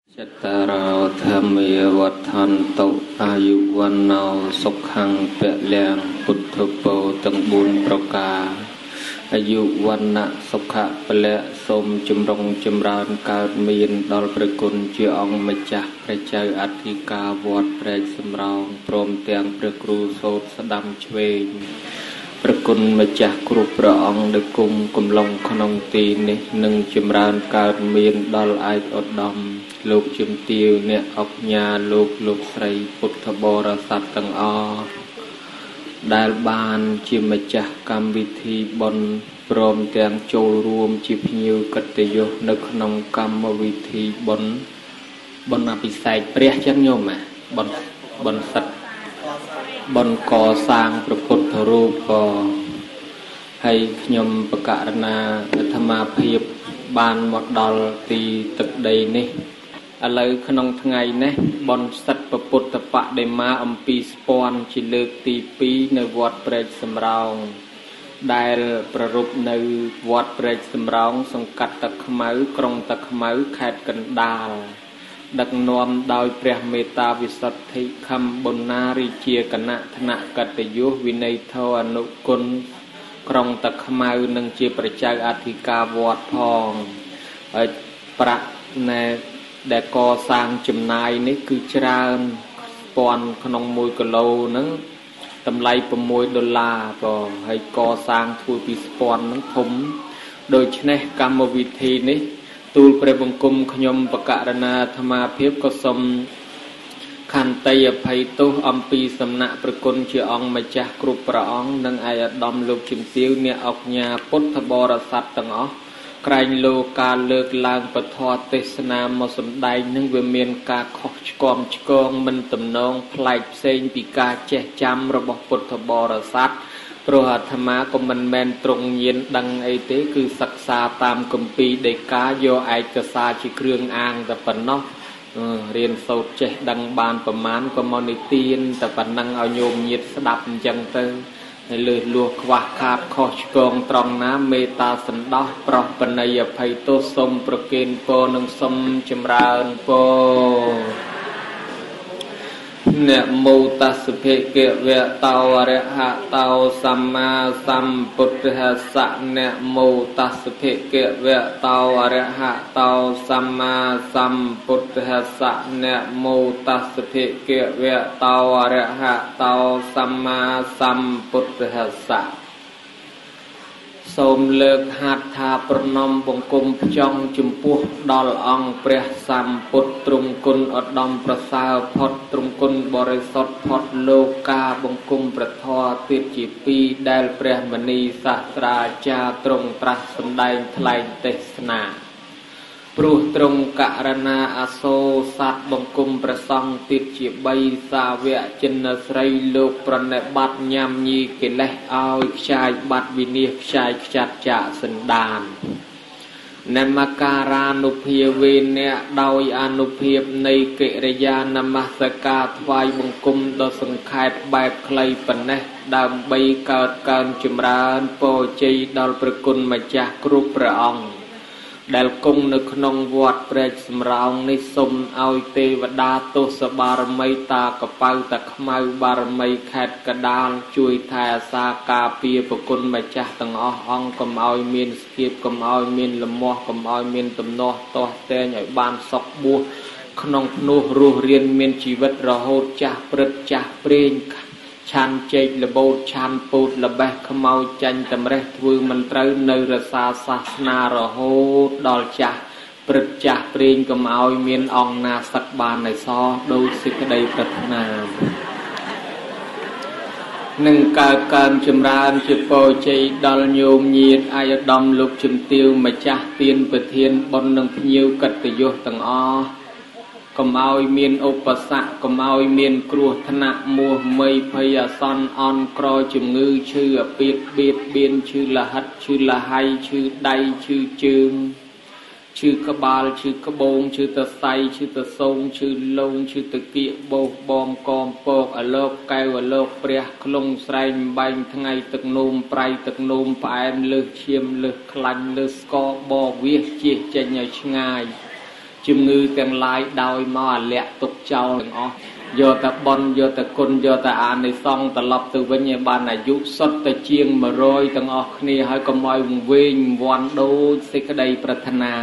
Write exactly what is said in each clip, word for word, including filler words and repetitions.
ចតារោធម្មាវត្ថន្តុអាយុវណ្ណោសុខੰពលំពុទ្ធពោទាំងបួនប្រការអាយុវណ្ណៈសុខៈពលៈសូមចម្រុងចម្រើនកើតមានដល់ព្រះគុណជាអង្គម្ចាស់ព្រះចៅអធិការវត្តព្រែកសំរោងព្រមទាំងព្រះគ្រូសូត្រស្ដាំឆ្វេងព្រះគុណម្ចាស់គ្រប់ព្រះអង្គដែលគង់កំឡុងក្នុងទីនេះនឹងចម្រើនកើតមានដល់ឯកឧត្តមលោកជំទាវអ្នកអុកញ៉ាលោកលោកស្រីពុទ្ធបរិស័ទទាំងអស់ដែលបានជាម្ចាស់កម្មវិធីបុណ្យព្រមទាំងចូលរួមជាភ្ញៀវកិត្តិយសនៅក្នុងកម្មវិធីបុណ្យបុណ្យអភិសេកព្រះចឹងញោមណាបុណ្យបុណ្យសិទ្ធបុណ្យកសាងព្រះពុទ្ធរូបក៏ហើយខ្ញុំបកករណាអាត្មាភាពបានមកដល់ទីទឹកដីនេះឥឡូវក្នុងថ្ងៃនេះបុណ្យសិទ្ធព្រះពុទ្ធបដិមាអំពីស្ពាន់ជាលើកទីពីរនៅវត្តព្រែកសំរោងដែលប្ររពនៅវត្តព្រែកសំរោងសង្កាត់តាខ្មៅក្រុងតាខ្មៅខេត្តកណ្ដាលដឹកនាំដោយព្រះមេត្តាវិសុទ្ធិខំបុណ្ណារាជាគណៈថ្នាក់កតញ្ញូវិន័យធម៌អនុគុណក្រុងតាខ្មៅនិងជាព្រះចៅអធិការវត្តផងហើយប្រាក់ណែដែលកសាងចំណាយនេះគឺច្រើនពាន់ក្នុងមួយគីឡូហ្នឹងតម្លៃ6ដុល្លារក៏ហើយកសាងធ្វើពីស្ពាន់ហ្នឹងធំដូច្នេះកម្មវិធីនេះទូលព្រះបង្គំខ្ញុំបកករណាអាត្មាភាពក៏សូមខន្តីអភ័យទោសអំពីសំណាក់ព្រះគុណជាអង្គម្ចាស់គ្រប់ព្រះអង្គនិងឯកឧត្តមលោកជំទាវអ្នកអុកញ៉ាពុទ្ធបរិស័ទទាំងអស់ក្រែងលោកការលើកឡើងពធទេសនាមកសម្ដែងនឹងវាមានការខុសឆ្គងឆ្គងមិនទំនងប្លែកផ្សេងពីការចេះចាំរបស់ពុទ្ធបរិស័ទព្រោះអាត្មាក៏មិនមែនត្រង់ញៀនដឹងអីទេគឺសិក្សាតាមគម្ពីរដីកាយកឯកសារជាគ្រឿងអាងតែប៉ុណ្ណោះរៀនសូត្រចេះដឹងបានប្រមាណក៏មកនិទានតែប៉ុណ្ណឹងឲ្យញោមញាតស្ដាប់អញ្ចឹងទៅហើយលើសលួសខ្វះខាតខុសឆ្គងត្រង់ណាមេត្តាសន្តោសប្រោសបណីអភ័យទោសសូមប្រគេនពរនិងសូមចម្រើនពរนะโมตัสสะภะคะวะโตอะระหะโตสัมมาสัมพุทธัสสะนะโมตัสสะภะคะวะโตอะระหะโตสัมมาสัมพุทธัสสะนะโมตัสสะภะคะวะโตอะระหะโตสัมมาสัมพุทธัสสะសូមលើកហាត់ថាប្រណម្យបង្គំផ្ចង់ចំពោះដល់អង្គព្រះសម្ពុទ្ធទ្រង់គុណឧត្តមប្រសើរផុតទ្រង់គុណបរិសុទ្ធផុតលោកកាបង្គំព្រះធម៌ទៀតជាពីរដែលព្រះមនីសាស្ត្រាចារ្យទ្រង់ត្រាស់សម្ដែងថ្លែងទេសនាព្រោះទ្រង់ករណាអសូរសត្វបង្គំព្រះសង្ឃទៀតជាបីសាវកចិនស្រីលោកប្រណិប័តញ៉ាំញីកិលេសឲ្យខ្ចាយបាត់វិនិច្ឆ័យខ្ចាត់ចាកសន្តាននមការានុភាវេអ្នកដោយអនុភាពនៃកិរិយានមស្ការថ្វាយបង្គំដ៏សង្ខេបបែបខ្លីប៉ុណ្ណេះដើម្បីកើតកើនចម្រើនពរជ័យដល់ព្រះគុណម្ចាស់គ្រប់ព្រះអង្គដែលគង់នៅក្នុងវត្តព្រែកសំរោងនេះសូមឲ្យទេវតាទស្សបារមីតាកប៉ៅតាខ្មៅបារមីខេត្តកដាលជួយថែអាសាការពារប្រគុណម្ចាស់ទាំងអស់អង្គកុំឲ្យមានស្គៀបកុំឲ្យមានលមាស់កុំឲ្យមានទំនាស់ទាស់តែងឲ្យបានសុខបួសក្នុងភ្នោះរស់រៀនមានជីវិតរហូតចាស់ព្រឹត្តចាស់ព្រេងឆានជែកលបោតឆានពូតលបេះខ្មៅចាញ់តម្រេះធ្វើមិនត្រូវនៅរសាសាសនារហូតដល់ចាស់ព្រឹត្តចាស់ព្រេងកុំឲ្យមានអង្គណាសឹកបាននៅសដោយសេចក្តីប្រាថ្នានឹងកើតកើនចម្រើនជាពរជ័យដល់ញោមញាតិអាយឧត្តមលោកជំទាវម្ចាស់ទានប្រធានបុណ្យនិងភ្ញៀវកិត្តិយសទាំងអស់កុំឲ្យមានឧបសគ្គកុំឲ្យមានគ្រោះថ្នាក់មោហមីភ័យអាសន្នអន់ក្រជំងឺឈឺអាពាធបៀតបៀនឈឺលហិតឈឺលហៃឈឺដៃឈឺជើងឈឺក្បាលឈឺក្បូងឈឺតសៃឈឺតសោងឈឺលងឈឺតគៀកបោសបងកមពកអលោកកែវអលោកព្រះក្លុងស្រែងបែងថ្ងៃទឹកនោមប្រៃទឹកនោមផ្អែមលើសឈាមលើសខ្លាញ់លើសស្កបបវាសជិះចេញឲ្យឆ្ងាយជំងឺទាំងឡាយដោយមកអាលាក់ទុកចោលទាំងអស់យកតែបនយកតែគុណយកតែអានិសង្សត្រឡប់ទៅវិញឲ្យបានអាយុសុទ្ធតែជាង100ទាំងអស់គ្នាហើយកុំឲ្យវែងវាន់ដូចសេចក្តីប្រាថ្នា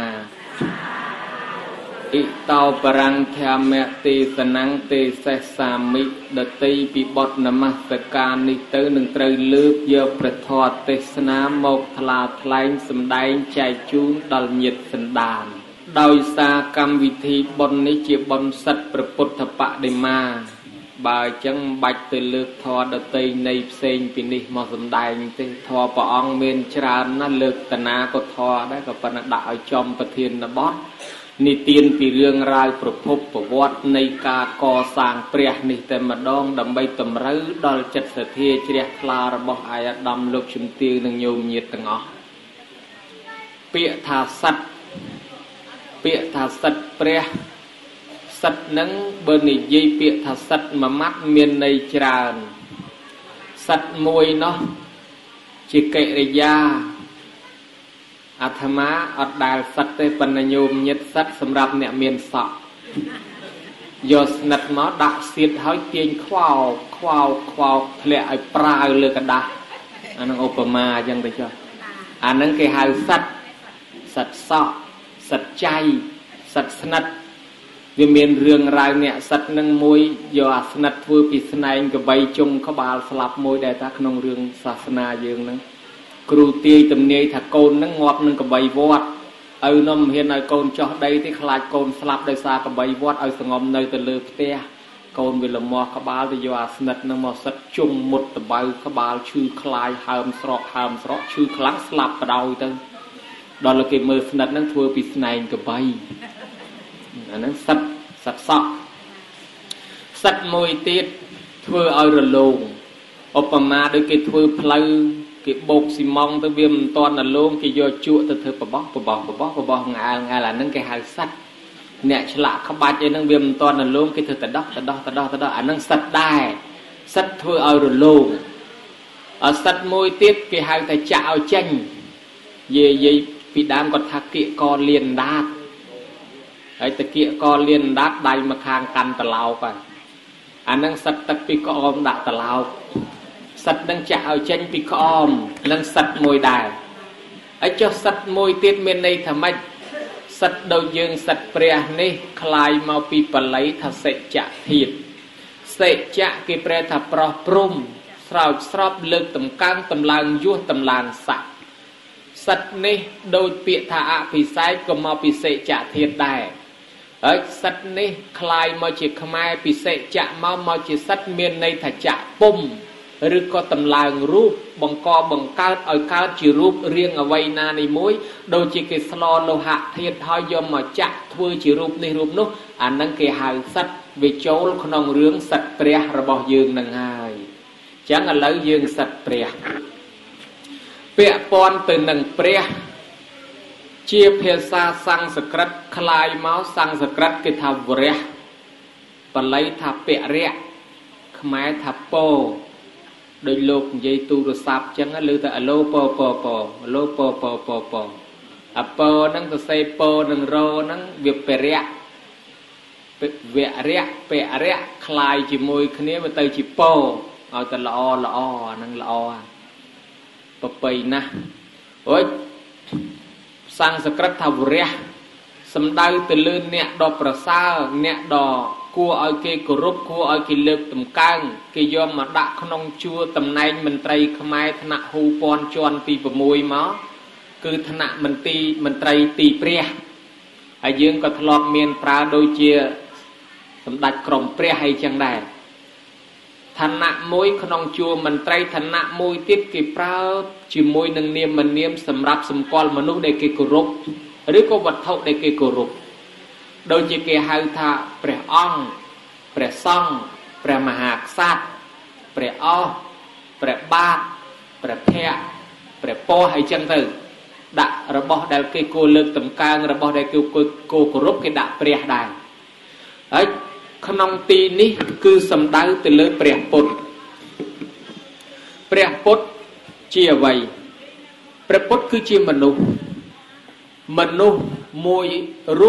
អ៊ីតោបរាំងធម្មទេសនំទេសសាមិដតីពីបទនមស្ការនេះទៅនឹងត្រូវលើកយកព្រះធម៌ទេសនាមកថ្លាថ្លែងសម្ដែងចែកជូនដល់ញាតិសន្តានដោយសារកម្មវិធីបុណ្យនេះជាបុណ្យសិទ្ធិព្រះពុទ្ធបដិមាបើអញ្ចឹងបាច់ទៅលើកធម៌ដតីនៃផ្សេងពីនេះមកសម្ដែងទេធម៌ព្រះអង្គមានច្រើនណាស់លើកតាណាក៏ធម៌ដែរក៏ប៉ុន្តែដាក់ឲ្យចំប្រធានបទនិទានពីរឿងរ៉ាវប្រភពប្រវត្តិនៃការកសាងព្រះនេះតែម្ដងដើម្បីតម្រូវដល់ចិត្តសទ្ធាជ្រះថ្លារបស់អាយដាមលោកជំទាវនិងញោមញាតិទាំងអស់ពាក្យថាសត្វពាក្យថាសិទ្ធព្រះសិទ្ធនឹងបើនិយាយពាក្យថាសិទ្ធមួយម៉ាត់មានន័យច្រើនសិទ្ធមួយនោះជាកិរិយាអាត្មាអត់ដែលសិទ្ធទេប៉ុន្តែញោមញាតិសិទ្ធសម្រាប់អ្នកមានសក់យកស្និទ្ធមកដាក់សៀតហើយទាញខ្វោខ្វោខ្វោធ្លាក់ឲ្យប្រាវលើกระดาษអានឹងឧបមាអញ្ចឹងទៅចុះអានឹងគេហៅសិទ្ធសិទ្ធសក់សិទ្ធចៃសិទ្ធស្និទ្ធវាមានរឿងរ៉ាវអ្នកសិទ្ធនឹងមួយយកអាស្និទ្ធធ្វើពីស្នែងកបីជុំក្បាលស្លាប់មួយដែលថាក្នុងរឿងសាសនាយើងហ្នឹងគ្រូទាយទំនាយថាកូនហ្នឹងងាប់នឹងកបីវត្តឪនោះមិនហ៊ានឲ្យកូនចោះដីទេខ្លាចកូនស្លាប់ដោយសារកបីវត្តឲ្យសងំនៅទៅលើផ្ទះកូនវាលមាស់ក្បាលទៅយកអាស្និទ្ធហ្នឹងមកសិតជុំមុតតបៅក្បាលឈឺខ្លាយហើមស្រកហើមស្រកឈឺខ្លាំងស្លាប់បដ ாய் ទៅដល់គេមើលស្និទ្ធហ្នឹងធ្វើពីស្នែងកបីអាហ្នឹងសិតសិតសក់សិតមួយទៀតធ្វើឲ្យរលោងឧបមាដូចគេធ្វើផ្លូវគេបោកស៊ីម៉ង់ទៅវាមិនតាន់រលោងគេយកជក់ទៅធ្វើបបោះបបោះបបោះបបោះង៉ាលង៉ាលអាហ្នឹងគេហៅសិតអ្នកឆ្លាក់ក្បាច់អីហ្នឹងវាមិនតាន់រលោងគេធ្វើតដោះតដោះតដោះតដោះអាហ្នឹងសិតដែរសិតធ្វើឲ្យរលោងអសិតមួយទៀតគេហៅថាចាក់ឲ្យចេញយាយយាយពីដើមគាត់ថាគៀកកលៀនដាតហើយតគៀកកលៀនដាតដៃមកខាងកាន់តឡោកហើយអាហ្នឹងសិតទឹកពីក្អមដាក់តឡោកសិតនឹងចាក់ឲ្យចេញពីក្អមនឹងសិតមួយដែរហើយចុះសិតមួយទៀតមានន័យថាម៉េចសិតដូចយើងសិតព្រះនេះคล้ายមកពីបល័យថាសេចៈធាតុសេចៈគេប្រែថាប្រោះព្រំស្រោចស្រពលើកតម្កើងតម្លើងយោះតម្លើងស័កសិតនេះដូចពាក្យថាអភិសេកក៏មកពីសេចៈធាតុដែរហើយសិតនេះคล้ายមកជាខ្មែរពីសេចៈមកមកជាសិតមានន័យថាចៈពុំឬក៏តម្លើងរូបបង្កបង្កើតឲ្យកើតជារូបរាងអ្វីណានេះមួយដូចជាគេស្លលោហៈធាតុហើយយកមកចាក់ធ្វើជារូបនេះរូបនោះអានឹងគេហៅសិតវាចូលក្នុងរឿងសិតព្រះរបស់យើងនឹងហើយអញ្ចឹងឥឡូវយើងសិតព្រះពាក់ព័ន្ធទៅនឹងព្រះជាភាសាសំស្ក្រឹតคล้ายមកសំស្ក្រឹតគេថាវរៈបល័យថាពរៈខ្មែរថាពោដោយលោកនិយាយទូរស័ព្ទអញ្ចឹងលើទៅអឡូពពពអឡូពពពពអពហ្នឹងសរសេរពនឹងរហ្នឹងវាពរៈវរៈពរៈคล้ายជាមួយគ្នាវាទៅជាពោឲ្យតែល្អល្អអាហ្នឹងល្អប្រពៃណាស់អូយសំស្ក្រឹតថាវរៈសំដៅទៅលើអ្នកដ៏ប្រសើរអ្នកដ៏គួរឲ្យគេគោរពគួរឲ្យគេលើកតម្កើងគេយកមកដាក់ក្នុងជួរតំណែងមន្ត្រីខ្មែរថ្នាក់ហ៊ូពាន់ជាន់ទី6មកគឺថ្នាក់មន្ទីរមន្ត្រីទីព្រះហើយយើងក៏ធ្លាប់មានប្រើដូចជាសម្ដេចក្រមព្រះអីចឹងដែរឋានៈមួយក្នុងជួរមន្ត្រីឋានៈមួយទៀតគេប្រើជាមួយនឹងនាមនាមសម្រាប់សម្គាល់មនុស្សដែលគេគោរពឬក៏វត្ថុដែលគេគោរពដូចជាគេហៅថាព្រះអង្គព្រះសង្ឃព្រះមហាក្សត្រព្រះអស់ព្រះបាទព្រះភ័ក្ត្រព្រះពោះអីចឹងទៅដាក់របស់ដែលគេគួរលើកតម្កើងរបស់ដែលគេគួរគោរពគេដាក់ព្រះដែរហើយក្នុងទីនេះគឺសំដៅទៅលើព្រះពុទ្ធព្រះពុទ្ធជាអ្វីព្រះពុទ្ធគឺជាមនុស្សមនុស្សមួយរូប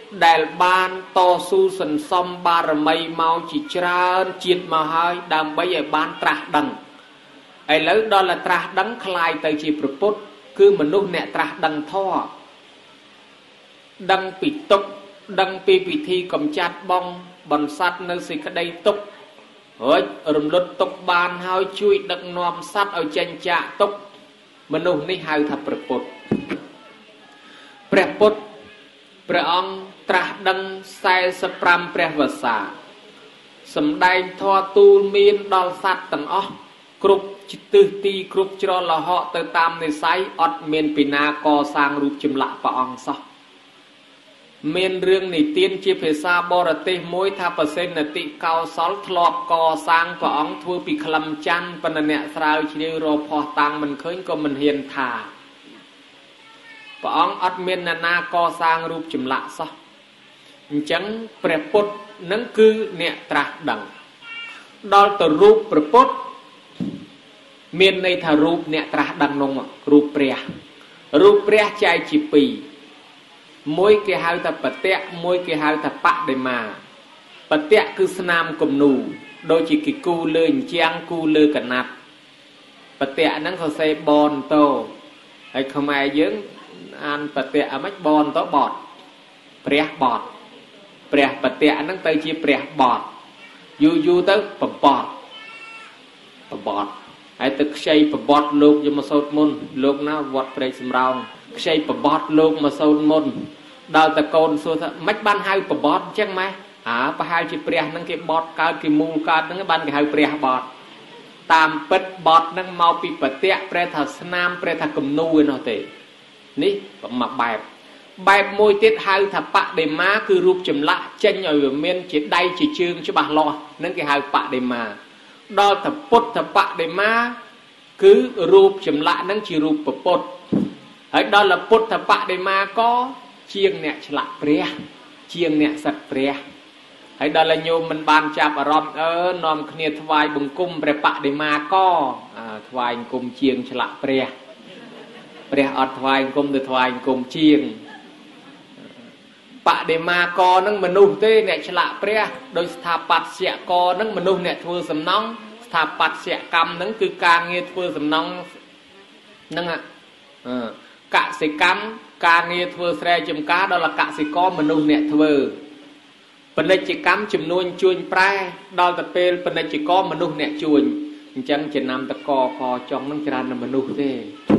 ដែលបានតស៊ូសន្សំបារមីមកជាច្រើនជាតិមកហើយដើម្បីឲ្យបានត្រាស់ដឹងឥឡូវដល់តែត្រាស់ដឹងคล้ายទៅជាព្រះពុទ្ធគឺមនុស្សអ្នកត្រាស់ដឹងធម៌ដឹងពីទុក្ខដឹងពីពិធីកំចាត់បងបន្សត់នៅសេចក្តីទុក្ខរួចរំលត់ទុក្ខបានហើយជួយដឹកនាំសត្វឲ្យចេញចាកទុក្ខមនុស្សនេះហៅថាព្រះពុទ្ធព្រះពុទ្ធព្រះអង្គត្រាស់ដឹងសែសិបប្រាំព្រះវស្សាសម្ដែងធម៌ទូលមានដល់សត្វទាំងអស់គ្រប់ទិសទីគ្រប់ច្រឡហកទៅតាមនិស័យអត់មានពីណាកសាងរូបចម្លាក់ព្រះអង្គសោះមានរឿងនិទានជាភាសាបរទេសមួយថាប្រសិនតិកោសលធ្លាប់កសាងព្រះអង្គធ្វើពីក្លឹមច័ន្ទប៉ុន្តែអ្នកស្រាវជ្រាវរកផុសតាំងមិនឃើញក៏មិនហ៊ានថាព្រះអង្គអត់មានអ្នកណាកសាងរូបចម្លាក់សោះអញ្ចឹងព្រះពុទ្ធនឹងគឺអ្នកត្រាស់ដឹងដល់ទៅរូបព្រះពុទ្ធមានន័យថារូបអ្នកត្រាស់ដឹងនោះរូបព្រះរូបព្រះចែកជាពីរមួយគេហៅថាបតៈមួយគេហៅថាបដិមាបតៈគឺស្នាមគំនូដូចជាគេគូលើអញ្ចាំងគូលើកណាត់បតៈហ្នឹងសរសេរបនតោហើយខ្មែរយើងអានបតៈអាម៉េចបនតោបតព្រះបតព្រះបតៈហ្នឹងទៅជាព្រះបតយូរយូរទៅបបតបបតហើយទៅខ្ចីបបតលោកយកមកសូត្រមុនលោកណាវត្តព្រែកសំរោងខ្ចីបបតលោកមកសូត្រមុនដល់តកូនសួរថាមិនបានហៅបបតអញ្ចឹងម៉ែអាប្រហែលជាព្រះហ្នឹងគេបតកើតគេមូលកើតហ្នឹងបានគេហៅព្រះបតតាមពិតបតហ្នឹងមកពីបតៈព្រះថាស្នាមព្រះថាគំនូឯនោះទេនេះមួយបែបបែបមួយទៀតហៅថាបដិមាគឺរូបចម្លាក់ចេញឲ្យវាមានជាដៃជាជើងច្បាស់លាស់ហ្នឹងគេហៅបដិមាដល់ទៅពុទ្ធបដិមាគឺរូបចម្លាក់ហ្នឹងជារូបពុទ្ធហើយដល់លពុទ្ធបដិមាក៏ជាងអ្នកឆ្លាក់ព្រះជាងអ្នកសឹកព្រះហើយដល់លញោមមិនបានចាប់អារម្មណ៍អឺនាំគ្នាថ្វាយបង្គំព្រះបដិមាក៏ថ្វាយបង្គំជាងឆ្លាក់ព្រះព្រះអត់ថ្វាយបង្គំទៅថ្វាយបង្គំជាងបដិមាកនឹងមនុស្សទេអ្នកឆ្លាក់ព្រះដោយស្ថាបត្យកនឹងមនុស្សអ្នកធ្វើសំណង់ស្ថាបត្យកម្មនឹងគឺការងារធ្វើសំណង់នឹងកសិកម្មការងារធ្វើស្រែចម្ការដល់កសិករមនុស្សអ្នកធ្វើពាណិជ្ជកម្មចំនួនជួញប្រែដល់ទៅពេលពាណិជ្ជករមនុស្សអ្នកជួញអញ្ចឹងចំណាំតកកចង់នឹងច្រើនតែមនុស្សទេ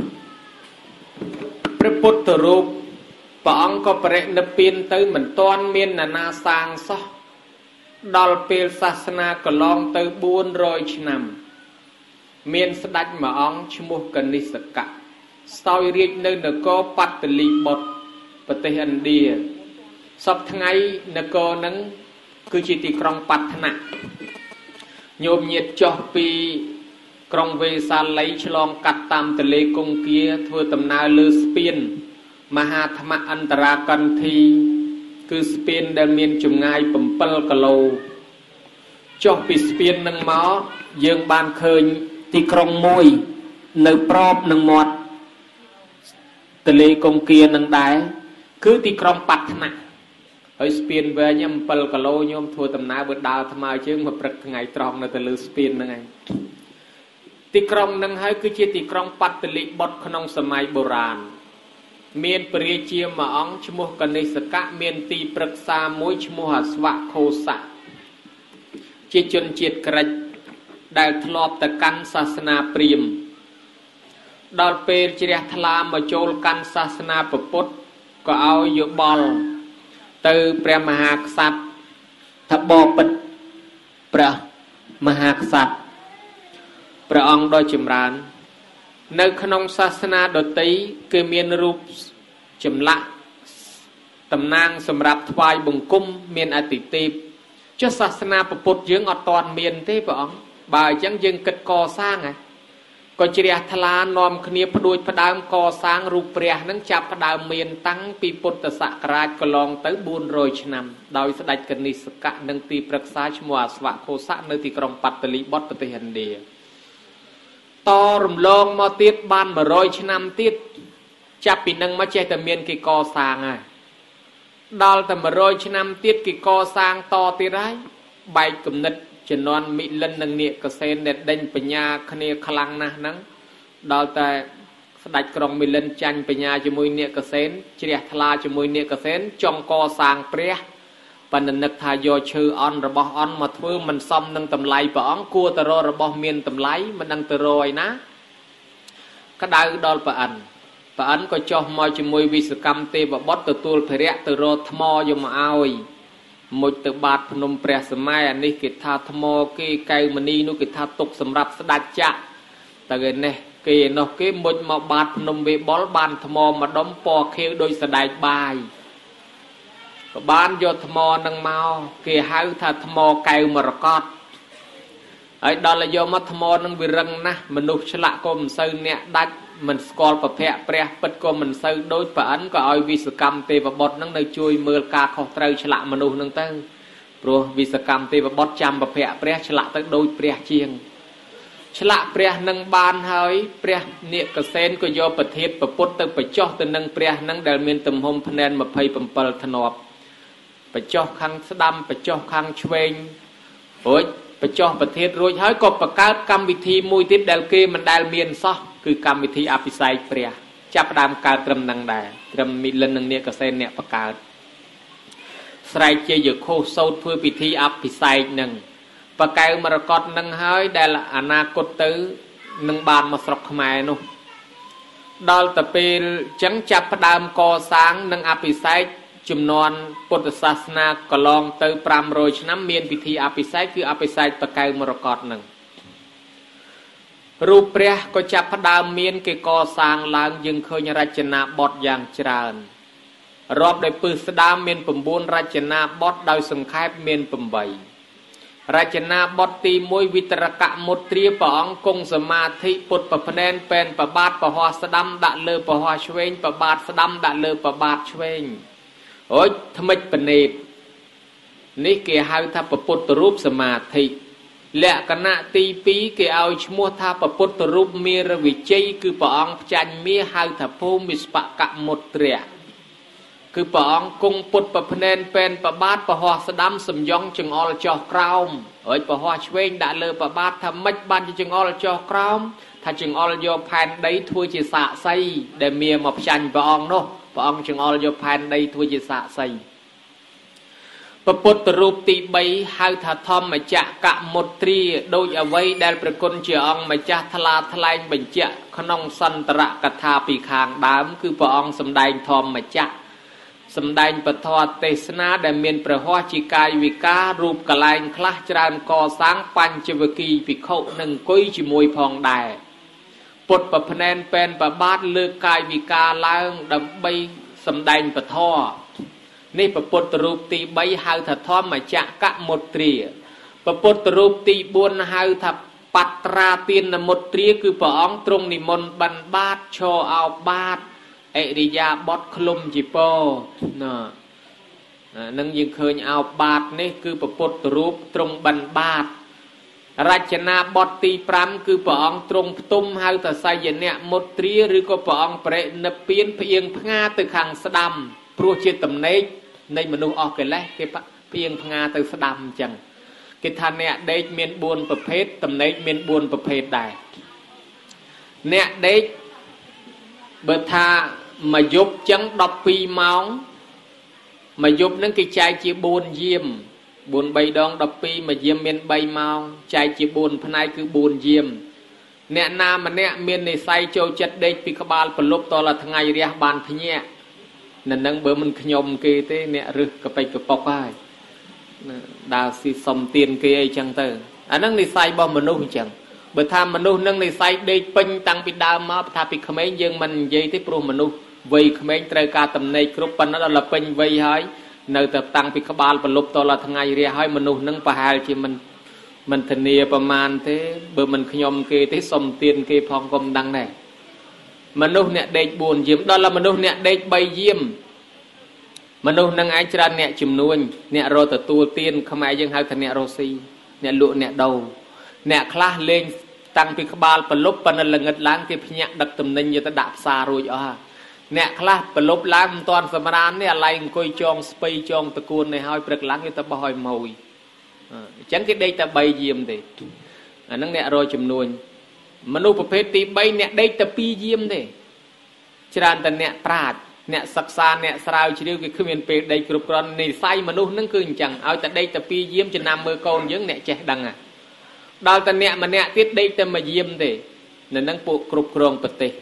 ព្រះពុទ្ធរូបព្រះអង្គក៏បរិនិព្វានទៅមិនទាន់មានណានាសាងសោះដល់ពេលសាសនាកន្លងទៅបួនរយឆ្នាំមានស្ដេចមួយអង្គឈ្មោះកនិសកៈស្ទើររាជនៅនគរបតលីបុត្រប្រទេសឥណ្ឌាសពថ្ងៃនគរនឹងគឺជាទីក្រុងបឋនៈញោមញាតចុះពីក្រុងវេសាលីឆ្លងកាត់តាមទន្លេគង្គាធ្វើដំណើរលើស្ពានមហាធម្មអន្តរាកន្ធីគឺស្ពានដែលមានចម្ងាយbảyគីឡូចុះពីស្ពាននឹងមកយើងបានឃើញទីក្រុងមួយនៅប្របនឹងមាត់ទន្លេគង្គានឹងដែរគឺទីក្រុងបឋនៈហើយស្ពានវែងbảyគីឡូញោមធ្វើដំណើរបើដើរថ្មើរជើងមកព្រឹកថ្ងៃត្រង់នៅទៅលើស្ពានហ្នឹងឯងទីក្រុងនឹងហើយគឺជាទីក្រុងបតលីបុត្រក្នុងសម័យបុរាណមានព្រះរាជាមួយអង្គឈ្មោះកនិសកៈមានទីប្រឹក្សាមួយឈ្មោះអស្វខោសៈជាជនជាតិក្រិចដែលធ្លាប់ទៅកាន់សាសនាព្រាហ្មណ៍ដល់ពេលជ្រះថ្លាមកចូលកាន់សាសនាពុទ្ធក៏ឲ្យយោបល់ទៅព្រះមហាក្សត្រថាបបិទ្ធព្រះមហាក្សត្រព្រះអង្គដ៏ចម្រើននៅក្នុងសាសនាដទៃគឺមានរូបចម្លាក់តំណាងសម្រាប់ថ្វាយបង្គំមានអតិទេពចុះសាសនាពុទ្ធយើងអត់ទាន់មានទេព្រះអង្គបើអញ្ចឹងយើងគិតកសាងហ៎ក៏ជ្រះថ្លានាំគ្នាផ្ដួចផ្ដើមកសាងរូបព្រះនឹងចាប់ផ្ដើមមានតាំងពីពុទ្ធសករាជកន្លងទៅបួនរយឆ្នាំដោយស្ដេចកនិសកៈនិងទីប្រឹក្សាឈ្មោះអស្វខោសៈនៅទីក្រុងបតលីបុត្រប្រទេសឥណ្ឌាតរំលងមកទៀតបានមួយរយឆ្នាំទៀតចាប់ពីនឹងមកចេះតែមានគេកសាងហើយដល់តែmột trămឆ្នាំទៀតគេកសាងតទៀតហើយបែកគំនិតជំនាន់មិលិននិងនាគកសេនដែលដេញបញ្ញាគ្នាខ្លាំងណាស់ហ្នឹងដល់តែស្ដេចក្រុងមិលិនចាញ់បញ្ញាជាមួយនាគកសេនជ្រះថ្លាជាមួយនាគកសេនចង់កសាងព្រះបណ្ឌនិតថាយកឈើអន់របស់អន់មកធ្វើមិនសមនឹងតម្លៃព្រះអង្គគួរតររបស់មានតម្លៃមិនដឹងទៅរយណាក្តៅដល់ព្រះអិនព្រះអិនក៏ចុះមកជាមួយវិស្វកម្មទេវបុត្រទទួលភារៈទៅរកថ្មយកមកឲ្យមុជទៅបាតភ្នំព្រះសម័យអានេះគេថាថ្មគេកែវមณีនោះគេថាទុកសម្រាប់ស្ដេចចក្រតែគេនេះគេនោះគេមុជមកបាតភ្នំវេបុលបានថ្មម្ដុំពណ៌ខៀវដូចស្ដេចបាយក៏បានយកថ្មនឹងមកគេហៅថាថ្មកែវមរកតហើយដល់យកមកថ្មនឹងវារឹងណាស់មនុស្សឆ្លាក់ក៏មិនសូវអ្នកដាច់មិនស្គាល់ប្រភពព្រះពិតក៏មិនសូវដូចព្រះអិនក៏ឲ្យវិស្វកម្មទេវបុត្រនឹងនៅជួយមើលការខុសត្រូវឆ្លាក់មនុស្សនឹងទៅព្រោះវិស្វកម្មទេវបុត្រចាំប្រភពព្រះឆ្លាក់ទៅដូចព្រះជាងឆ្លាក់ព្រះនឹងបានហើយព្រះនាគកសេនក៏យកប្រធានប្រពុតទៅបញ្ចុះទៅនឹងព្រះនឹងដែលមានទំហំភ្នែនยี่สิบเจ็ดធ្នាប់បញ្ចុះខាងស្ដាំបញ្ចុះខាងឆ្វេងរួចបញ្ចុះប្រធានរួចហើយក៏បង្កើតកម្មវិធីមួយទៀតដែលគេមិនដែលមានសោះគឺកម្មវិធីអភិសេកព្រះចាប់ផ្ដើមកើតត្រឹមនឹងដែរត្រឹមមិលិននិងនាគកសេនអ្នកបង្កើតស្រែកជាយខុសសោតធ្វើពិធីអភិសេកនឹងបកែវមរកតនឹងហើយដែលអនាគតទៅនឹងបានមកស្រុកខ្មែរនោះដល់ទៅពេលចឹងចាប់ផ្ដើមកសាងនិងអភិសេកចំនួនពុទ្ធសាសនាកន្លងទៅfive hundredឆ្នាំមានពិធីអភិសេកគឺអភិសេកបកែវមរកតនឹងរូបព្រះក៏ចាប់ផ្ដើមមានគេកសាងឡើងយើងឃើញរចនាបថយ៉ាងច្រើនរាប់ដោយពឹសស្ដាមមានnineរចនាបថដោយសង្ខេបមានeightរចនាបថទីoneវិតរកមុទ្រាព្រះអង្គគង់សមាធិពុទ្ធប្រភ្នែនពេនប្របាទពហស្ដាំដាក់លើពហឆ្វេងប្របាទស្ដាំដាក់លើប្របាទឆ្វេងអូចថ្មិចបណេតនេះគេហៅថាពុទ្ធរូបសមាធិលក្ខណៈទីtwoគេឲ្យឈ្មោះថាពុទ្ធរូបមេរវិជ័យគឺព្រះអង្គផ្ចាញ់មាហៅថាភូមិស្បកមុទ្រាគឺព្រះអង្គគង់ពុទ្ធប្រភ្នែនពេនប្របាទពហស្ដាំសំយ៉ងចង្អុលចុះក្រោមហើយពហឆ្វេងដាក់លើប្របាទថាម៉េចបានជាចង្អុលចុះក្រោមថាចង្អុលយកផែនដីធ្វើជាសាក្សីដែលមានមកផ្ចាញ់ព្រះអង្គនោះព្រះអង្គចង្អុលយកផែនដីធ្វើជាសាក្សីពុទ្ធរូបទីthreeហៅថាធម្មចក្រមុទ្រាដូចអ្វីដែលប្រគុណជាអង្គម្ចាស់ថ្លាថ្លែងបញ្ជាក់ក្នុងសន្តរកថាពីខាងដើមគឺព្រះអង្គសម្ដែងធម្មចក្រសម្ដែងពធទេសនាដែលមានព្រះហស្ថជាកាយវិការរូបកលែងខ្លះច្រើនកសាងបញ្ចវគិភិក្ខុនឹងអង្គុយជាមួយផងដែរពុទ្ធប្រភ្នែនពេនប្របាទលើកកាយវិការឡើងដើម្បីសម្ដែងពធនេះពុទ្ធរូបទីthreeហៅថាធម្មចក្រមុទ្រាពុទ្ធរូបទីfourហៅថាបត្រាទានមុទ្រាគឺព្រះអង្គទ្រង់និមន្តបិណ្ឌបាតឈរអោបបាតអរិយាបថឃ្លុំជីពោណានឹងយើងឃើញអោបបាតនេះគឺពុទ្ធរូបទ្រង់បិណ្ឌបាតរចនាបថទីfiveគឺព្រះអង្គទ្រង់ផ្ទុំហៅថាសយនៈមុទ្រាឬក៏ព្រះអង្គបរិនិព្វានផ្អៀងផ្ងាទៅខាងស្ដាំព្រោះជាតំណេកនៃមនុស្សអស់កិលេសគេផ្អៀងផ្ងាទៅស្ដាំអញ្ចឹងគេថាអ្នកដេកមានfourប្រភេទតំណេកមានfourប្រភេទដែរអ្នកដេកបើថាមួយយប់ចឹងtwelveម៉ោងមួយយប់ហ្នឹងគេចែកជាfourយាមfour threeដងtwelveមួយយាមមានthreeម៉ោងចែកជាfourផ្នែកគឺfourយាមអ្នកណាម្នាក់មាននិស្ស័យចូលចិត្តដេកពីក្បាលប្រលប់តលថ្ងៃរះបានភ្ញាក់នៅនឹងបើមិនខ្ញុំគេទេអ្នករឹសកប៉ិចកប៉ុកហើយដើរស៊ីសុំទៀនគេអីចឹងទៅអាហ្នឹងនិស្ស័យរបស់មនុស្សអញ្ចឹងបើថាមនុស្សនឹងនិស្ស័យដេកពេញតាំងពីដើមមកថាពីក្មេងយើងមិននិយាយទេព្រោះមនុស្សវ័យក្មេងត្រូវការតំណេកគ្រប់ប៉ុន្តែដល់ពេញវ័យហើយនៅតែតាំងពីក្បាលប្រលប់តលថ្ងៃរះហើយមនុស្សនឹងប្រហែលជាមិនមិនធានាប្រមាណទេបើមិនខ្ញុំគេទេសុំទៀនគេផងក៏មិនដឹងដែរមនុស្សអ្នកដេកfourយាមដល់មនុស្សអ្នកដេកthreeយាមមនុស្សនឹងឯងច្រើនអ្នកជំនួញអ្នករកទទួលទានខ្មែរយើងហៅថាអ្នករស់ស៊ីអ្នកលក់អ្នកដូរអ្នកខ្លះលេងតាំងពីក្បាលប្រលប់ប៉ុន្តែល្ងិតឡើងគេភ្ញាក់ដឹកទំនិញយកទៅដាក់ផ្សាររួចអស់ nè khla bờ lốp làm toàn sầm ran nè lại coi chong spay chong tơ cuốn này hơi bực lắng như ta bòi mồi chẳng cái đây ta bay diêm thì à năng nè rồi chùm nuôi mà nuประเภท tí bay nè đây ta pi diêm thì tràn ta nè prát nè sắc xa nè sào chỉ điều cái khơi miền Tây đây cướp con này say mà nu năng cười chẳng ao ta đây ta pi diêm cho nam mơ con dưỡng nè trẻ đằng à đào ta nè mà nè tiết đây ta mà diêm thì nên năng bộ cướp con bật tê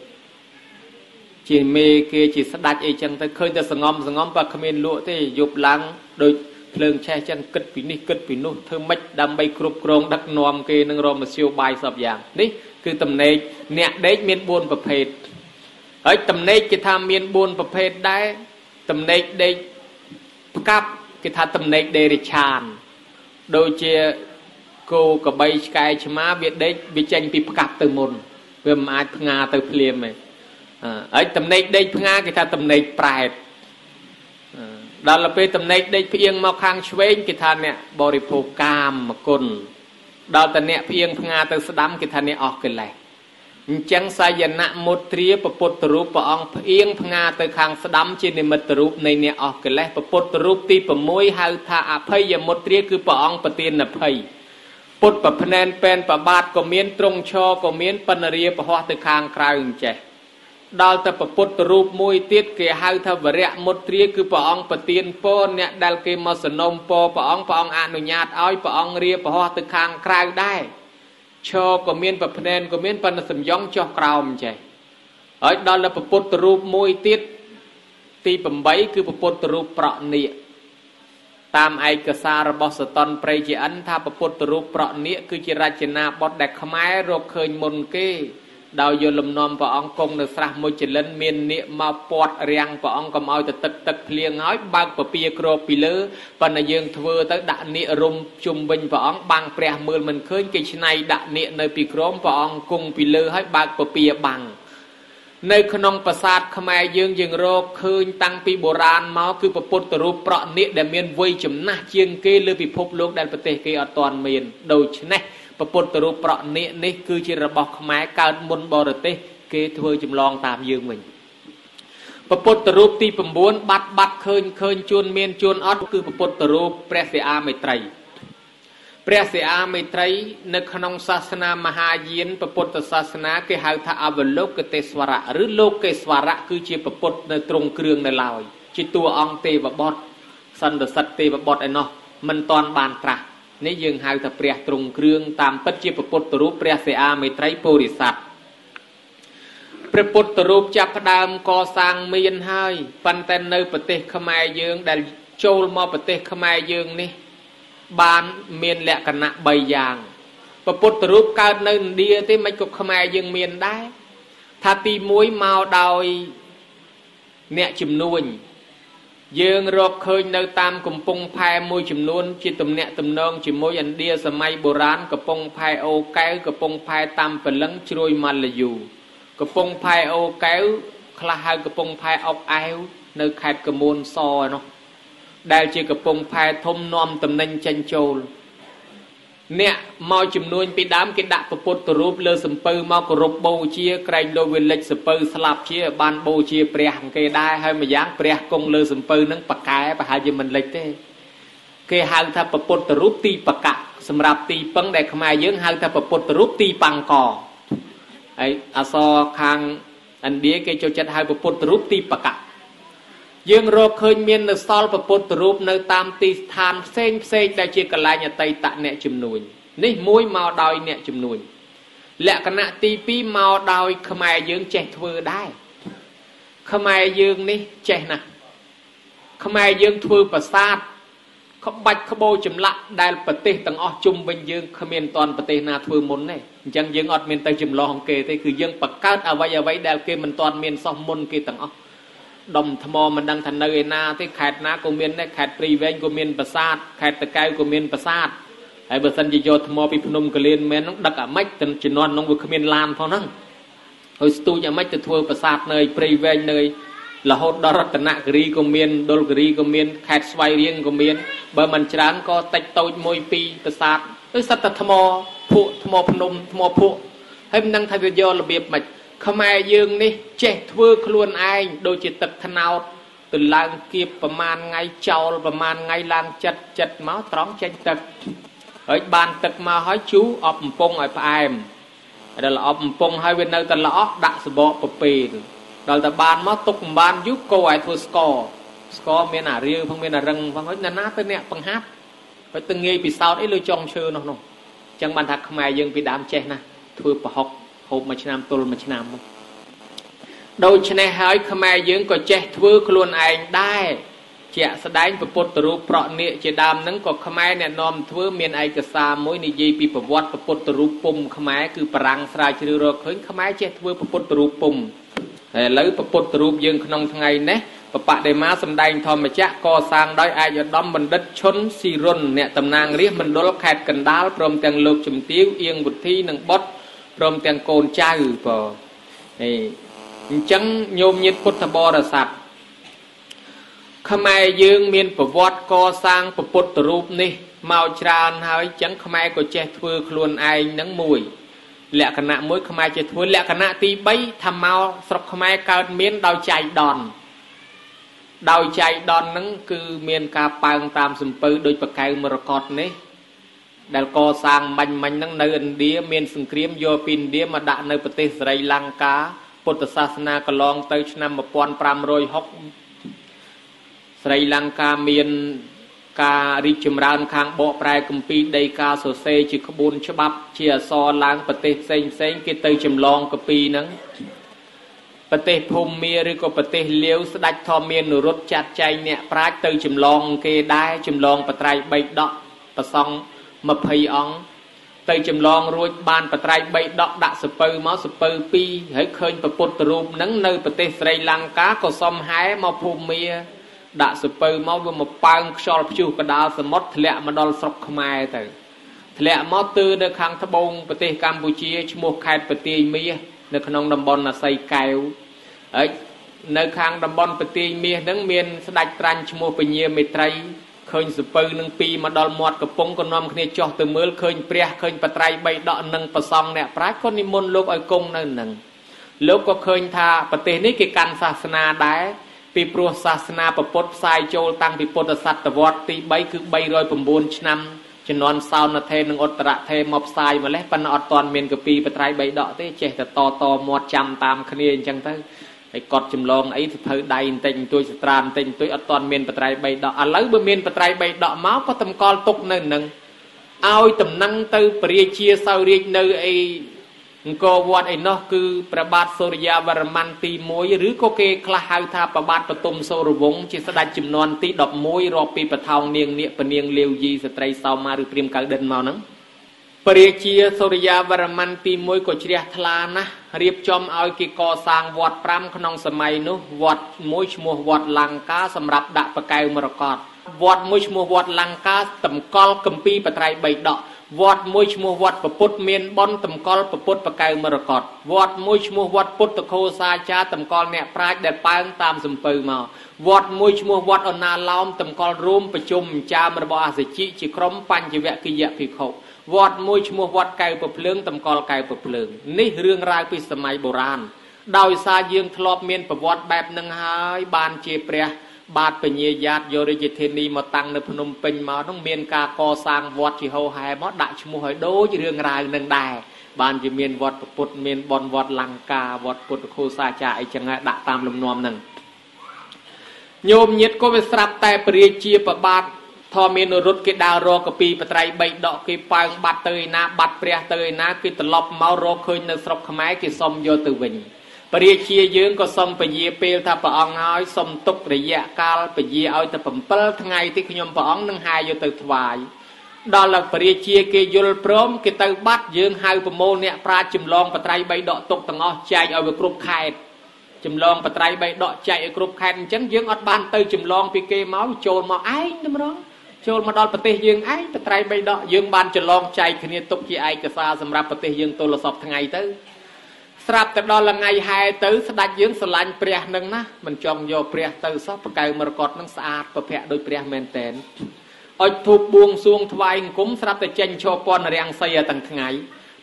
chỉ mê kia chỉ sát đạch ấy chẳng ta khơi ta sờ ngom sờ ngom và khơi miền lụa thì dục lắng đôi lương che chẳng cất bị ní cất bị nút thơ mách đam bay cướp con đắc nòm kia năng rôm mà siêu bài sập dạng níคือตำเนกเนี่ยเด็กมีนบุญประเภทไอ้ตำเนกจะทำมีนบุญประเภทได้ตำเนกเด็กกับจะทำตำเนกเดริชานโดยเฉโกกับใบสกายชมาเวียดเด็กวิจัยปีประกับตัวมุนเพื่อมาพงาตัวเพลียมเลยไอ้ตำเนกเด็กพงาจะทำตำเนกปลายดาลเปตำเนกเด็กเพียงมาค้างช่วยจะทำเนี่ยบริโภคกามมกุลดาวตะเนะเพียงพงาตัวสดัมกิธานี่ออกกันเลยจังสายนะมุตรีปปุตตรูปปองเพียงพงาตัวคางสดัมจีนิมัตรูปในเนี่ยออกกันเลยปปุตตรูปตีปมวยหาธาอภัยยมุตรีคือปองปเตียนอภัยปุตปพเนนเป็นปบาทก็เมียนตรงชอก็เมียนปนเรียปหัวตัวคางคราวอย่างเจดาวแต่ปปุตตรูปมวยติดเกี่ยหาธาวเระมุตรีคือปองปเตียนปนเนี่ยดัลเกมสนมปอปองปองอนุญาตอ้อยปองเรียปหัวตัวคางคราวได้ชอก็เมียนปพเนนก็เมียนปนสมยองจอกราวมันใจไอ้ดาวแต่ปปุตตรูปมวยติดตีปมใบคือปปุตตรูปเปราะเนียตามไอกษาระบสตอนเปรย์จีอันถ้าปปุตตรูปเปราะเนียคือจิราชนาบดแดกขมายโรคเคยมนเกดาวโยลมนอมปะองกงในสระมุจลินเมียนเนมาปอดเรียงปะองกำเอาแต่ตึกตึกเพลียงน้อยบางปะเปียกรบปีเลือปนยังทเวตั้งดะเนรุมจุมบินปะองบางเปรียมือมันเคยกิจในดะเนในปีกรมปะองกงปีเลือให้บางปะเปียบังในขนมประสาทขมายยังยังโรคเคยตั้งปีโบราณมาคือปะปุตตรูปเปราะเนเดเมียนวัยจุมหน้าเชียงเกลือปีพบโลกแดนประเทศเกอตอนเมียนโดยชนะปะปุตตรูปเปราะเนนี่คือจิระบอกขมายการมนบรเตเกทเวจำลองตามยืงmìnhปปุตตรูปตีปมบุญบัดบัดเคยเคยจวนเมียนจวนอดคือปปุตตรูปเปรสเสียอาไม่ไตรเปรสเสียอาไม่ไตรในขนมศาสนามหายินปปุตตศาสนาเกหาทาอวโลกเตสวระหรือโลกเกสวระคือเจียปปุตในตรงเครื่องในลาวจิตตัวองเตวบดสันเดสัตเตวบดไอ้เนาะมันตอนบานตรานี่ยังหาทาเปรตรงเครื่องตามปัจเจียปปุตตรูปเปรสเสียอาไม่ไตรโพริสัตพระพุทธรูปจับดามก่อสร้างเมียนให้ปันแต่ในประเทศขมายยืงได้โจลมาประเทศขมายยืงนี่บานเมียนแหลกคณะใบยางพระพุทธรูปเกิดในอินเดียที่ไม่กับขมายยืงเมียนได้ถ้าตีมวยเมาดอยเนี่ยจุ่มนวลยืงรบเคยในตามกำปงพายมวยจุ่มนวลจิตตุ่มเนี่ยตุ่มนองจุ่มมวยอินเดียสมัยโบราณกำปงพายโอแก้วกำปงพายตามเป็นลังช่วยมันเลยอยู่กระปงพายโอแก้วคลาหกระปงพายออกไอวในแคดกระมวลซอเนาะได้เจอกระปงพายทมนอมตำแหน่งจันโจลเนี่ยมาจุ่มนวลไปดามกินดะปปุตตรูปเลอสมปือมากรบโบเชียไกรโดวิลเลสปือสลับเชียบานโบเชียเปรียงเกได้ให้มาย่างเปรียกงเลอสมปือนั่งปากกายไปหาจิมันเล็กเต้เกหาถ้าปปุตตรูปตีปากกะสำหรับตีปังได้ขมายเยอะหาถ้าปปุตตรูปตีปังกอไออาซอคางอันเดียเกจจัดให้ปปุตตรูปตีปากะยังรอเคยมีนสอลปปุตตรูปในตามตีทานเส้นเส้นได้เจกลายเนี่ยไตตะเนี่ยจุ่มนุยนี่มวยมาดอยเนี่ยจุ่มนุยและขณะตีปีมาดอยขมายยังเจ็ดเวอร์ได้ขมายยังนี่เจ็ดนะขมายยังทเวอร์ประสาทเขาบัดขโมยจุ่มละได้ปฏิตั้งอจุ่มเป็นยังขมิ้นตอนปฏินาทเวอร์มุนเนี่ยยังยังอดเมียนแต่จุ่มลองเกย์ที่คือยังประกาศเอาไว้เอาไว้ได้เกย์มันตอนเมียนซอมมุนเกย์ตั้งอดมธมมันดังทันเนยนาที่แขดนาโกเมียนได้แขดปรีเวนโกเมียนประสาทแขดตะไคร้โกเมียนประสาทไอ้เบอร์สันจิโยธมปีพนมกเลียนเมียนน้องดักอะไม่จนจีนอนน้องบุขมิ้นลานเท่านั้นเฮ้ยสตูจะไม่จะทเวอร์ประสาทเนยปรีเวนเนยละหดดรัตนกรีโกเมียนดอลกรีโกเมียนแขดสไวเรียงโกเมียนเบอร์มันจางก็ติดโตมวยปีประสาทเฮ้ยสัตธมผู้ธมพนมธมผู้ให้มันนั่งทำวิญญาณระเบียบมาខ្មែរយើងនេះចេះធ្វើខ្លួនឯងដូចជាទឹកថ្នោតទៅឡើងគៀបប្រមាណថ្ងៃចោលប្រមាណថ្ងៃឡើងចិត្តចិត្តមកត្រង់ចេញទឹកហើយបានទឹកមកហើយជូរអប់កំពង់ឲ្យផ្អែមដល់អប់កំពង់ហើយវានៅតែល្អដាក់សបកប្រពេលដល់តែបានមកទុកមិនបានយូរកោឲ្យធ្វើស្ករស្ករមានអារាវផងមានអារឹងផងហើយណាណាទៅអ្នកបង្ហាត់ហើយទៅងាយពិសោធន៍អីលើចុងឈើនោះនោះអញ្ចឹងបានថាខ្មែរយើងពីដើមចេះណាធ្វើប្រហុកហូបមួយឆ្នាំទល់មួយឆ្នាំមកដូច្នេះហើយខ្មែរយើងក៏ចេះធ្វើខ្លួនឯងដែរជាក់ស្ដែងពុទ្ធរូបប្រក់នាគជាដើមហ្នឹងក៏ខ្មែរអ្នកនាំធ្វើមានឯកសារមួយនិយាយពីប្រវត្តិពុទ្ធរូបពុំខ្មែរគឺបារាំងស្រាវជ្រាវរកឃើញខ្មែរចេះធ្វើពុទ្ធរូបពុំហើយឥឡូវពុទ្ធរូបយើងក្នុងថ្ងៃនេះបបដិមាសម្ដែងធម្មចក្រកសាងដោយឯកឧត្តមបណ្ឌិតឈុនស៊ីរុនអ្នកតំណាងរាស្ត្រមណ្ឌលខេត្តកណ្ដាលព្រមទាំងលោកជំទាវអៀងវុធីនិងបុត្រព្រមទាំងកូនចៅបើនេះអញ្ចឹងញោមញាតិពុទ្ធបរិស័ទខ្មែរយើងមានប្រវត្តិកសាងពុទ្ធរូបនេះមកច្រើនហើយអញ្ចឹងខ្មែរក៏ចេះធ្វើខ្លួនឯងនឹងមួយលក្ខណៈមួយខ្មែរចេះធ្វើលក្ខណៈទីបីថាមកស្រុកខ្មែរកើតមានដោយចៃដន្យដោយចៃដន្យហ្នឹងគឺមានការប៉ើងតាមសំពៅដោយបកៅមរកតនេះដែលកសាងមាញ់មាញ់ហ្នឹងនៅឥណ្ឌាមានសង្គ្រាមយកពីឥណ្ឌាមកដាក់នៅប្រទេសស្រីលង្កាពុទ្ធសាសនាកន្លងទៅឆ្នាំmột nghìn năm trămหกស្រីលង្កាមានការរីកចម្រើនខាងបកប្រែគម្ពីរដីកាសរសេរជាក្បួនច្បាប់ជាអក្សរឡើងប្រទេសផ្សេងផ្សេងគេទៅចម្លងកាពីហ្នឹងប្រទេសភូមាឬក៏ប្រទេសលាវស្ដេចធម្មមានរុទ្ធចាត់ចែងអ្នកប្រាជ្ញទៅចម្លងគេដែរចម្លងបត្រៃបីដកប្រសង់ยี่สิบអង្គទៅចម្លងរួចបានបត្រៃបីដកដាក់សពៅមកសពៅពីរហើយឃើញពុទ្ធរូបហ្នឹងនៅប្រទេសស្រីលង្កាក៏សុំហែមកភូមាដាក់សពៅមកវាមកប៉ើងខ្យល់ព្យុះកដាលសមុទ្រធ្លាក់មកដល់ស្រុកខ្មែរទៅធ្លាក់មកទើនៅខាងត្បូងប្រទេសកម្ពុជាឈ្មោះខេត្តបន្ទាយមាសនៅក្នុងតំបន់អាស័យកែវហើយនៅខាងតំបន់បន្ទាយមាសហ្នឹងមានស្ដេចត្រាញ់ឈ្មោះពញាមេត្រីឃើញសពៅនឹងពីរមកដល់មាត់កំពង់ក៏នាំគ្នាចុះទៅមើលឃើញព្រះឃើញបត្រៃបីដកនិងប្រសង់អ្នកប្រាជ្ញក៏និមន្តលោកឲ្យគង់នៅនឹងលោកក៏ឃើញថាប្រទេសនេះគេកាន់សាសនាដែរពីព្រោះសាសនាពុទ្ធផ្សាយចូលតាំងពីពុទ្ធសតវត្សទីបីគឺបីរយប្រាំបួនឆ្នាំជំនាន់សោណថេរនិងឧត្តរថេរមកផ្សាយម្លេះប៉ុន្តែអត់ទាន់មានកពីបត្រៃបីដកទេចេះតែតតមាត់ចាំតាមគ្នាអញ្ចឹងទៅហើយកត់ចម្លងអីទៅភៅដៃបន្តិចបន្តួចស្ត្រាបន្តិចបន្តួចអត់ទាន់មានបត្រៃបីដកឥឡូវបើមានបត្រៃបីដកមកក៏តម្កល់ទុកនៅនឹងឲ្យតំណែងទៅព្រះរាជាសោយរាជនៅអីអង្គរវត្តឯនោះគឺព្រះបាទសូរ្យាវរ្ម័នទីមួយឬក៏គេខ្លះហៅថាព្រះបាទបទុមសូរវង្សជាស្ដេចជំនាន់ទីដប់មួយរាប់ពីបថោងនាងនាគពនាងលាវយីស្ត្រីសោមាឬព្រាហ្មកៅដិនមកហ្នឹងព្រះរាជាសូរ្យាវរ្ម័នទីមួយក៏ជ្រះថ្លាណាស់រៀបចំឲ្យគេកសាងវត្តប្រាំក្នុងសម័យនោះវត្តមួយឈ្មោះវត្តលង្កាសម្រាប់ដាក់បកែវមរកតវត្តមួយឈ្មោះវត្តលង្កាតម្កល់គម្ពីរបត្រៃបីដកវត្តមួយឈ្មោះវត្តពុទ្ធមានបនតម្កល់ពុទ្ធបកែវមរកតវត្តមួយឈ្មោះវត្តពុទ្ធខោសាចារតម្កល់អ្នកប្រាជ្ញដែលប៉ើងតាមសំពៅមកវត្តមួយឈ្មោះវត្តអណាឡោមតម្កល់រួមប្រជុំចាមរបស់អសជិជាក្រុមបញ្ញវគិយភិក្ខុវត្តមួយឈ្មោះវត្តកែវប្រភ្លើងតម្កល់កែវប្រភ្លើងនេះរឿងរ៉ាវពីសម័យបុរាណដោយសារយើងធ្លាប់មានប្រវត្តិបែបហ្នឹងហើយបានជាព្រះបាទពញាយ៉ាតយករាជធានីមកតាំងនៅភ្នំពេញមកនោះមានការកសាងវត្តជាហោហែមកដាក់ឈ្មោះឲ្យដូចរឿងរ៉ាវនឹងដែរបានជាមានវត្តពុទ្ធមានបនវត្តលង្កាវត្តពុទ្ធខោសាចារអីចឹងហើយដាក់តាមលំនាំហ្នឹងញោមញាតក៏វាស្រាប់តែព្រះរាជាប្របាទធម្មមានរុទ្ធគេដើររកកពីបត្រៃបីដកគេប៉ើងបាត់ទៅឯណាបាត់ព្រះទៅឯណាគេត្រឡប់មករកឃើញនៅស្រុកខ្មែរគេសុំយកទៅវិញព្រះរាជាយើងក៏សុំពញាពេលថាព្រះអង្គហើយសុំទុករយៈកាលពញាឲ្យទៅ7ថ្ងៃទីខ្ញុំព្រះអង្គនឹងហាយយកទៅថ្វាយដល់ព្រះរាជាគេយល់ព្រមគេទៅបាត់យើងហៅប្រមូលអ្នកប្រាជ្ញចម្លងបត្រៃបីដកទុកទាំងអស់ចែកឲ្យវាគ្រប់ខេត្តចម្លងបត្រៃបីដកចែកឲ្យគ្រប់ខេត្តអញ្ចឹងយើងអត់បានទៅចម្លងពីគេមកចូលមកឯងតែម្ដងចូលមកដល់ប្រទេសយើងឯងបត្រៃបីដកយើងបានចម្លងចែកគ្នាទុកជាឯកសារសម្រាប់ប្រទេសយើងទល់សពថ្ងៃទៅស្រាប់តែដល់ថ្ងៃហែទៅស្ដេចយើងស្រឡាញ់ព្រះនឹងណាមិនចង់យកព្រះទៅសោះបកែវមរកតនឹងស្អាតប្រភ័ក្រដោយព្រះមែនតែនអុជធូបបួងសួងថ្វាយអង្គមស្រាប់តែចេញឈរពន្ធរាំងសីទាំងថ្ងៃ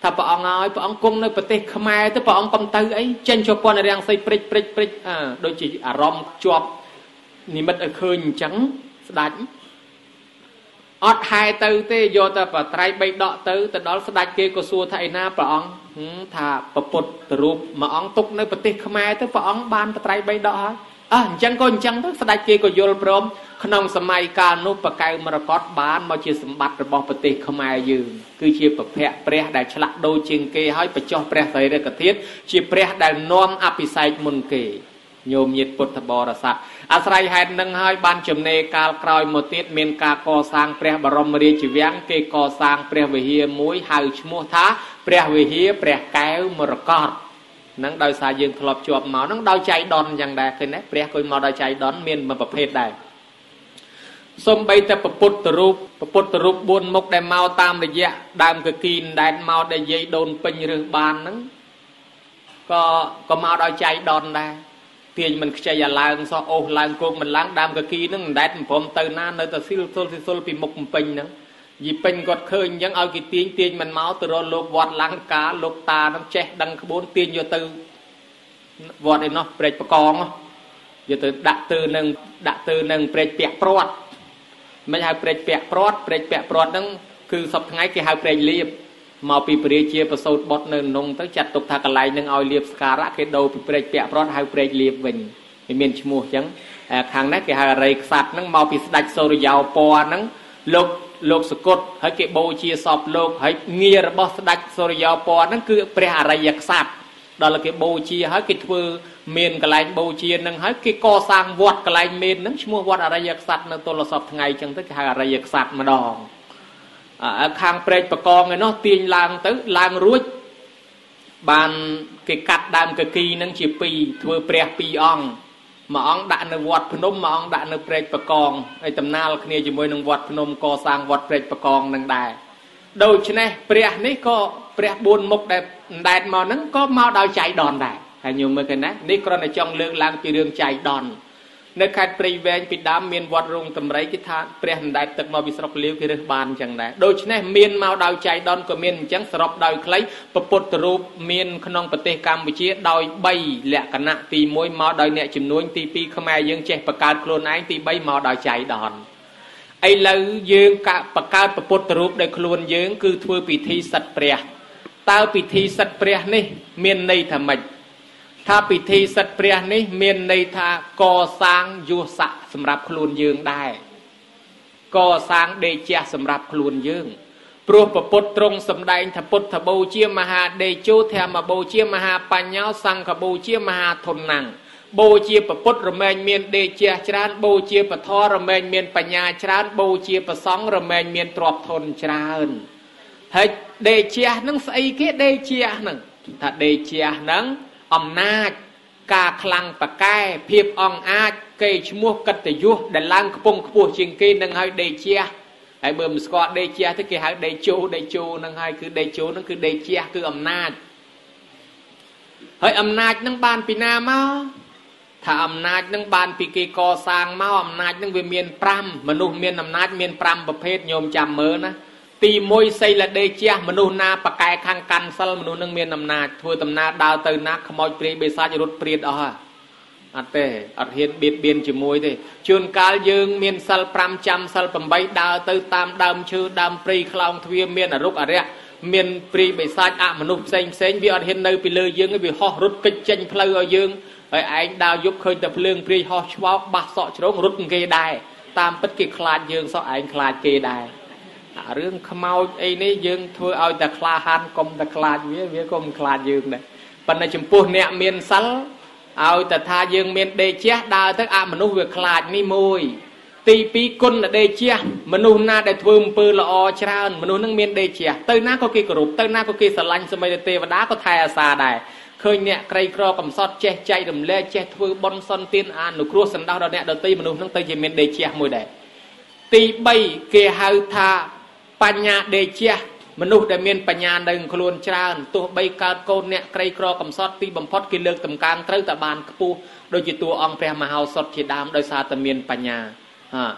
ថាព្រះអង្គហើយព្រះអង្គគង់នៅប្រទេសខ្មែរទៅព្រះអង្គកំទៅអីចេញជាប់ពន្ធរាំងសីព្រិចព្រិចព្រិចអើដូចជាអារម្មណ៍ជាប់និមិត្តឲ្យឃើញអញ្ចឹងស្ដេចអត់ហែទៅទេយកតែបត្រៃបីដកទៅទៅដល់ស្ដេចគេក៏សួរថាឯណាព្រះអង្គថាប្រពុតរូបមួយអង្គទុកនៅប្រទេសខ្មែរទៅព្រះអង្គបានបត្រៃបីដកហើយអើអញ្ចឹងក៏អញ្ចឹងទៅស្ដេចគេក៏យល់ព្រមក្នុងសម័យកាលនោះបកៅមរកតបានមកជាសម្បត្តិរបស់ប្រទេសខ្មែរយើងគឺជាប្រភពព្រះដែលឆ្លាក់ដូចជាងគេហើយបញ្ចុះព្រះសីរិកធាតុជាព្រះដែលនាំអភិសេកមុនគេញោមញាតិពុទ្ធបរិស័ទអាស្រ័យហេតុនឹងហើយបានចំណេរកាលក្រោយមកទៀតមានការកសាងព្រះបរមរាជវាំងគេកសាងព្រះវិហារមួយហៅឈ្មោះថាព្រះវិហារព្រះកែវមរកតនឹងដោយសារយើងធ្លាប់ជាប់មកនឹងដោយចៃដន្យយ៉ាងដែរឃើញទេព្រះគួយមកដោយចៃដន្យមានមួយប្រភេទដែរសំបីតែពពុទ្ធរូបពពុទ្ធរូបបួនមុខដែលមកតាមរយៈដើមកគីនដែលមកដែលយាយដូនពេញរើសបានហ្នឹងក៏ក៏មកដោយចៃដន្យដែរទាញមិនខ្ចីអាឡើងសោះអូសឡើងគោកមិនឡើងដើមកគីហ្នឹងមិនដែលមិនព្រមទៅណានៅតែស៊ីលសុលស៊ីសុលពីមុខពេញហ្នឹងយីពេញគាត់ឃើញអញ្ចឹងឲ្យគេទាញទាញមិនមកទៅរកលោកវត្តលង្កាលោកតាហ្នឹងចេះដឹងក្បួនទាញយកទៅវត្តឯនោះព្រែកបកងយកទៅដាក់ទៅនឹងដាក់ទៅនឹងព្រែកពាក់ព្រាត់មិនហៅព្រែកពាក់ព្រាត់ព្រែកពាក់ព្រាត់ហ្នឹងគឺសពថ្ងៃគេហៅព្រែកលៀបមកពីពរាជាប្រសូតបុតនៅក្នុងទៅចាត់ទុកថាកន្លែងហ្នឹងឲ្យលៀបស្ការៈគេដូរពីព្រែកពាក់ព្រាត់ហៅព្រែកលៀបវិញវាមានឈ្មោះអញ្ចឹងខាងនេះគេហៅអរិយខ្សាត់ហ្នឹងមកពីស្ដេចសូរិយោពណ៌ហ្នឹងលោកលោកសកុតហើយគេបូជាសពលោកហើយងាររបស់ស្ដេចសូរិយោពណ៌ហ្នឹងគឺព្រះអរិយខ្សាត់ដល់គេបូជាហើយគេធ្វើមានកន្លែងបូជាហ្នឹងហើយគេកសាងវត្តកន្លែងមេនហ្នឹងឈ្មោះវត្តអរិយខ្សាត់នៅទល់សពថ្ងៃអញ្ចឹងទៅគេហៅអរិយខ្សាត់ម្ដងខាងព្រែកបកងឯនោះទាញឡើងទៅឡើងរួចបានគេកាត់ដើមកគីហ្នឹងជាពីរធ្វើព្រះពីរអង្គមួយអង្គដាក់នៅវត្តភ្នំមួយអង្គដាក់នៅព្រែកបកងហើយដំណាលគ្នាជាមួយនឹងវត្តភ្នំកសាងវត្តព្រែកបកងនឹងដែរដូច្នេះព្រះនេះក៏ព្រះបួនមុខដែលដែតមកហ្នឹងក៏មកដោយចៃដន្យដែរហើយញោមមើលឃើញណានេះគ្រាន់តែចង់លើកឡើងពីរឿងចៃដន្យនៅខេត្តព្រៃវែងពីដើមមានវត្តរោងតម្រៃគេថាព្រះអណ្ដែតទឹកមកពីស្រុកលាវគេរើសបានអញ្ចឹងដែរដូច្នេះមានមកដោយចៃដន្យក៏មានអញ្ចឹងសរុបដោយខ្លីពុទ្ធរូបមានក្នុងប្រទេសកម្ពុជាដោយបីលក្ខណៈទីមួយមកដោយអ្នកជំនួញទីពីរខ្មែរយើងចេះបង្កើតខ្លួនឯងទីបីមកដោយចៃដន្យឥឡូវយើងបង្កើតពុទ្ធរូបដោយខ្លួនយើងគឺធ្វើពិធីសិទ្ធព្រះតើពិធីសិទ្ធព្រះនេះមានន័យថាម៉េចថាពិធីសិទ្ធព្រះនេះមានន័យថាកសាងយុស័កសម្រាប់ខ្លួនយើងដែរកសាងដេជះសម្រាប់ខ្លួនយើងព្រោះពុទ្ធទ្រង់សម្ដែងថាពុទ្ធបូជាមហាដេជោធម្មបូជាមហាបញ្ញោសង្ឃបូជាមហាធនណាំងបូជាពុទ្ធរមែងមានដេជះច្រើនបូជាពធរមែងមានបញ្ញាច្រើនបូជាប្រសង្ឃរមែងមានទ្រព្យធនច្រើនហើយដេជះហ្នឹងស្អីគេដេជះហ្នឹងថាដេជះហ្នឹងអំណាចការខ្លាំងបកែភាពអង្អាចគេឈ្មោះកិត្តិយសដែលឡើងខ្ពង់ខ្ពស់ជាងគេនឹងហើយដេជះហើយបើមិនស្គាល់ដេជះទៅគេហៅដេជោដេជោនឹងហើយគឺដេជោនឹងគឺដេជះគឺអំណាចហើយអំណាចនឹងបានពីណាមកថាអំណាចនឹងបានពីគេកសាងមកអំណាចនឹងវាមានប្រាំមនុស្សមានអំណាចមានប្រាំប្រភេទញោមចាំមើលណាទីមួយសីលដេជះមនុស្សណាបកែខាងកាន់សិលមនុស្សនឹងមានអំណាចធ្វើដំណើរដើរទៅណាខ្មោចព្រាយបិសាចរត់ព្រាតអស់ហ่ะអត់ទេអត់ហ៊ានបៀតបៀនជាមួយទេជួនកាលយើងមានសិលប្រាំចាំសិលប្រាំបីដើរទៅតាមដើមឈើដើមព្រៃខ្លោងទ្វារមានអរុកអរិយមានព្រាយបិសាចអមនុស្សផ្សេងផ្សេងវាអត់ហ៊ាននៅពីលើយើងវាហោះរត់កិច្ចចេញផ្លូវឲ្យយើងហើយឯងដើរយប់ឃើញតែភ្លើងព្រាយហោះឆ្វោកបាសសក់ជ្រងរត់គេដែរតាមពិតគេខ្លាចយើងសោះឯងខ្លាចគេដែររឿងខ្មោចអីនេះយើងធ្វើឲ្យតែខ្លាហានកុំតែខ្លាចវាវាក៏មិនខ្លាចយើងដែរប៉ុន្តែចំពោះអ្នកមានសិលឲ្យតែថាយើងមានដេជះដើរទៅអមនុស្សវាខ្លាចនេះមួយទីពីរគុណដេជះមនុស្សណាដែលធ្វើអំពើល្អច្រើនមនុស្សនឹងមានដេជះទៅណាក៏គេគោរពទៅណាក៏គេស្រឡាញ់សម្បីតែទេវតាក៏ថែអាសាដែរឃើញអ្នកក្រីក្រកំសត់ចេះចែករំលែកចេះធ្វើបុណ្យសន្តានអនុគ្រោះសន្តោសដល់អ្នកដទៃមនុស្សនឹងទៅជាមានដេជះមួយដែរទីបីគេហៅថាបញ្ញាដេជះមនុស្សដែលមានបញ្ញានៅខ្លួនច្រើនទោះបីកើតកូនអ្នកក្រីក្រកំសត់ទីបំផុតគេលើកតម្កើងត្រូវតែបានខ្ពស់ដូចជាតួអង្គព្រះមហោសថជាដើមដោយសារតែមានបញ្ញា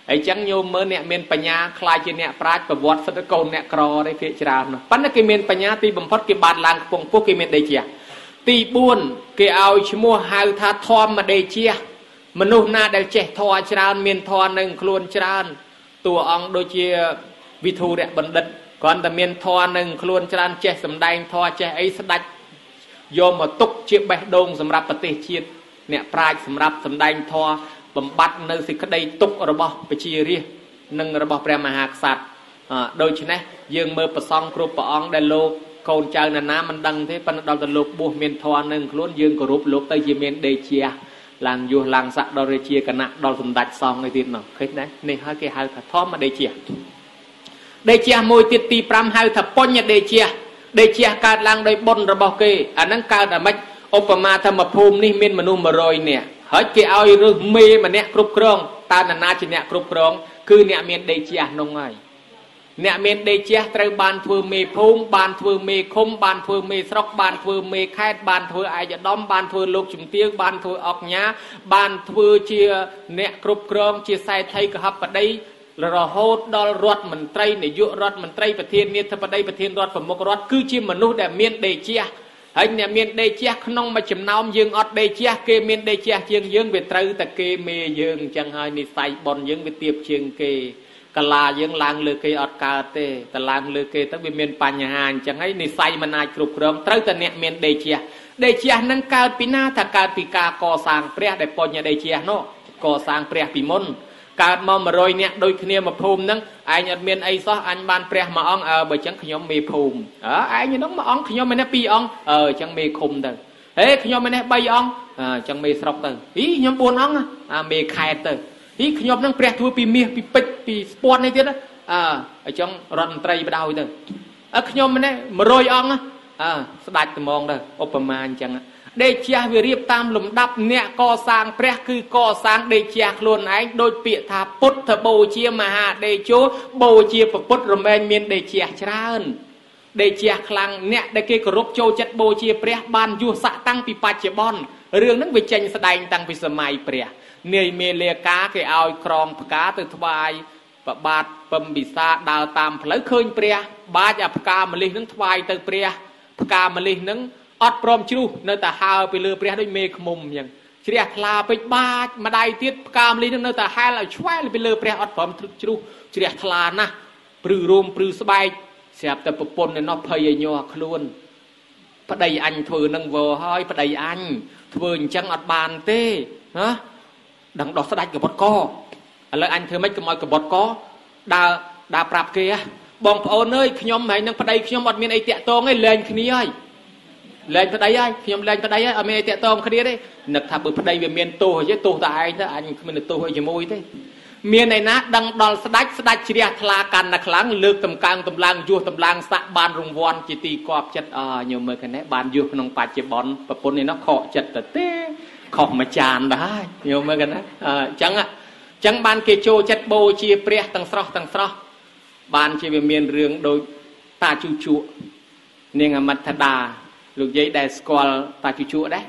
ấy chẳng nhô mơ nè miền Pà Nhá khai trên nè praj và vọt sân côn nè cò đây kia chả nó bắt nó cái miền Pà Nhá thì bấm phát cái bàn làng phong phú cái miền đây chia thì buồn cái ao chỉ mua hai tha thom mà đây chia mình nô na đều trẻ thò chả miền thò nâng luôn chảตัวองโดยเฉวิธีเรื่องบัณฑิตก่อนแต่เมียนทอหนึ่งคล้วนจานเจสำแดงทอเจไอ้สดัดโยมมาตุกเชี่ยใบดงสำหรับปฏิชีตเนี่ยปลายสำหรับสำแดงทอบำบัดในสิ่งใดตุกระบอบไปชีเรียหนึ่งระบอบแปรมหากษัตริย์โดยเฉพาะยังเมื่อประซองครูประองได้โลกโคนเจ้านานามันดังที่ปนดอลตโลกบัวเมียนทอหนึ่งคล้วนยังกรุบโลกใต้ยีเมียนเดเชียลางยูลางสักดอลเชียกันนะดอลสมดัดซองในที่นั่นเคยไหมในฮะแกหาทอมมาเดเชียเดเชียมวยติดตีปรำหาถ้าปนเนี่ยเดเชียเดเชียการลางโดยบนระบบเกอันนั้นการแต่ไม่อุปมาธรรมภูมินี่เมียนมนุษย์มารอยเนี่ยเฮ้ยแกเอาเรื่องเมย์มาเนี่ยกรุบกรองตาหนาจีเนี่ยกรุบกรองคือเนี่ยเมียนเดเชียนงไงเนี่ยเมียนเดเชียตรบานทัวเมย์ภูมิบานทัวเมย์คมบานทัวเมย์สรกบานทัวเมย์แคดบานทัวไอจะดอมบานทัวลูกจุ่มเตี้ยบานทัวออกหญ้าบานทัวเชียเนี่ยกรุบกรองเชียใส่ไทยกับฮับปะได้เราโหดดอลรถมันไตรในยุรถมันไตรประเทศเนี่ยถ้าปะได้ประเทศรถฝนมกรถคือชีมนุษย์แต่เมียนเดเชียไอ้เนี่ยเมียนเดเชียขนมมาจำนำยืงอดเดเชียเกเมียนเดเชียเชียงยืงไปไตรแต่เกเมยืงจังไห้ในใส่บอลยืงไปเตียบเชียงเกกลายังลางเลือเกอดกาเตแต่ลางเลือเกตั้งเป็นเมียนปัญญาจังให้ในไซมันนายกรุบกรองเต้าแต่เนี่ยเมียนเดเชียเดเชียนั่งการปีหน้าถ้าการปีกาก่อสร้างเปรี้ยได้ปนยาเดเชียโน่ก่อสร้างเปรี้ยปีมนการมอมารอยเนี่ยโดยเนียมาภูมินั่งไอ้เนี่ยเมียนไอ้ซออันบานเปรี้ยมาอ่องเออใบจังขยมเมภูมิเออไอ้เนี่ยน้องมาอ่องขยมมันเนี่ยปีอ่องเออจังเมคุมเด้อเฮ้ยขยมมันเนี่ยใบอ่องอ่าจังเมสรกเด้ออีขยมปวนอ่องอ่ะเมไข่เด้ออีขยมนั่งเปรี้ยทัวปีเมียปีปิดปีสปอนในเจ้าอ่าไอ้จังรันไตรไปดาวเด้อเออขยมมันเนี่ยมารอยอ่องอ่าสดายตะมองเด้ออุปมาจังเดเชียวิริบตามหลุมดับเนี่ยก่อสร้างเปรี้ยคือก่อสร้างเดเชียโคลนไอโดยเปียธาพุทธโบเชียมหาเดโชโบเชียพุทธรมเมียนเดเชียชราญเดเชียคลังเนี่ยได้เกกรบโจจัดโบเชียเปรี้ยบานยูสะตั้งปีปัจจุบันเรื่องนั้นวิจัยแสดงตั้งปีสมัยเปรี้ยเนยเมเลกาเกเอาครองพกาตือทวายปบาดปมบิสาดาวตามเพลเคยเปรี้ยบาดอับกามลินั้นทวายตือเปรี้ยพกามลินั้นอดพร้อมชูเนื้อแต่หาไปเลือเปรี้ยด้วยเมฆมุมอย่างเสียทลาไปบ้ามาได้ติดกามลีเนื้อแต่หาเราช่วยไปเลือเปรี้ยอดพร้อมชูเสียทลานะปรือรวมปรือสบายเสียบแต่ปปนในนอพยายอคล้วนพระใดอันเถื่อนังเวอห้อยพระใดอันเถื่อจังอดบานเต้ฮะดังดอกสดายกับบดก้ออะไรอันเธอไม่กระมอยกับบดก้อดาดาปราบเกียบองพอเนยขยมไหนนังพระใดขยมอดเมียนไอเตะโตงไอเลนขนี้ไอแรงพระใดไอ้ขยมแรงพระใดไอ้อเมริกาตอมคดีได้นักทัพพระใดเวียนเมียนตัวเยอะตัวตายถ้าอันมันตัวจะมวยได้เมียนในนัดดังดอลสดัดสดัดเชียทลากันนักหลังเลือกตำกลางตำลางยัวตำลางสะบานรงวอนจิตีกอบจัดอ่าโยมเมื่อกันนี้บานยัวขนมปัจจุบันปะปนในนักขอจัดแต่เต้ขอมาจานได้โยมเมื่อกันนะอ่าจังอ่ะจังบานเกโจจัดโบเชียเปรี้ยตั้งสระตั้งสระบานเชียเมียนเรื่องโดยตาจูจูเนียงมัทดาลูกยัยได้สกอลตาจูจูได้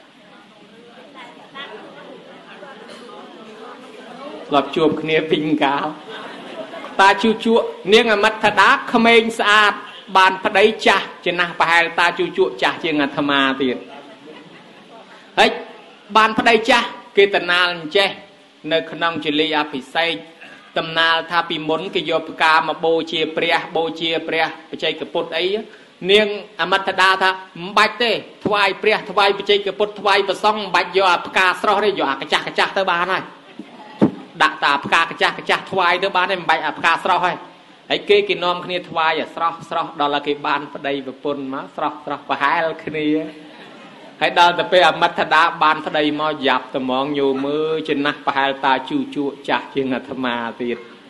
หลับจูบเนียปิงกาวตาจูจูเนียงมัทดาขมิ้นสะอาดบานพระได้จ่าจะน่าไปให้ตาจูจูจ่าเชียงอัธมาตีนเฮ้ยบานพระได้จ่าเกตนาลเจในขนมจิลีอาภิเษกตำนาทาปิมนกิโยปกามาโบเชียเปรียโบเชียเปรียไปใจกระปุกไอ้เนียงอมัตดาท่าบัดเต้ทวายเปรียทวายไปใจกระปุกทวายประซองบัดโยปกาสระได้โยกระจักกระจักเตอร์บานให้ด่าตาปกากระจักกระจักทวายเตอร์บานให้บัดปกาสระให้ไอ้เกกินนอมขณีทวายอ่ะสระสระดอลลาร์กิบานประเดี๋ยวปนมาสระสระประหารขณีให้ดอลแต่ไปอมัตดาบานประเดี๋ยวมาหยับแต่มองอยู่มือจนนักประหารตาจูจูจักจึงอัธมาตี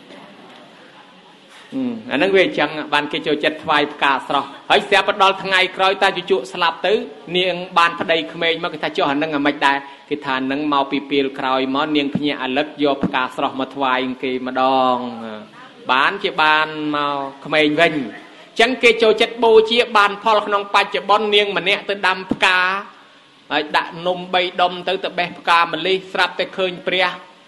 อันนั้นเวจังบานเกจจัดไฟกาสระเฮ้ยเสียประดอลทั้งไงครอยตาจุจุสลับตื้อเนียงบานพระใดเขมรมากิทาเจ้าหันนั่งไม่ได้กิทานนั่งเมาปีเปียครอยมอเนียงพญาอลักโยกาสระมาทวายกีมาดองบานเจบานเมาเขมรเวงจังเกจจัดโบเจียบานพอลขนองปัจจบอนเนียงมันเนี่ยตื้อดำกาดะนมใบดมตื้อตะเบะกามันลีสลับแต่เคยเปรียบ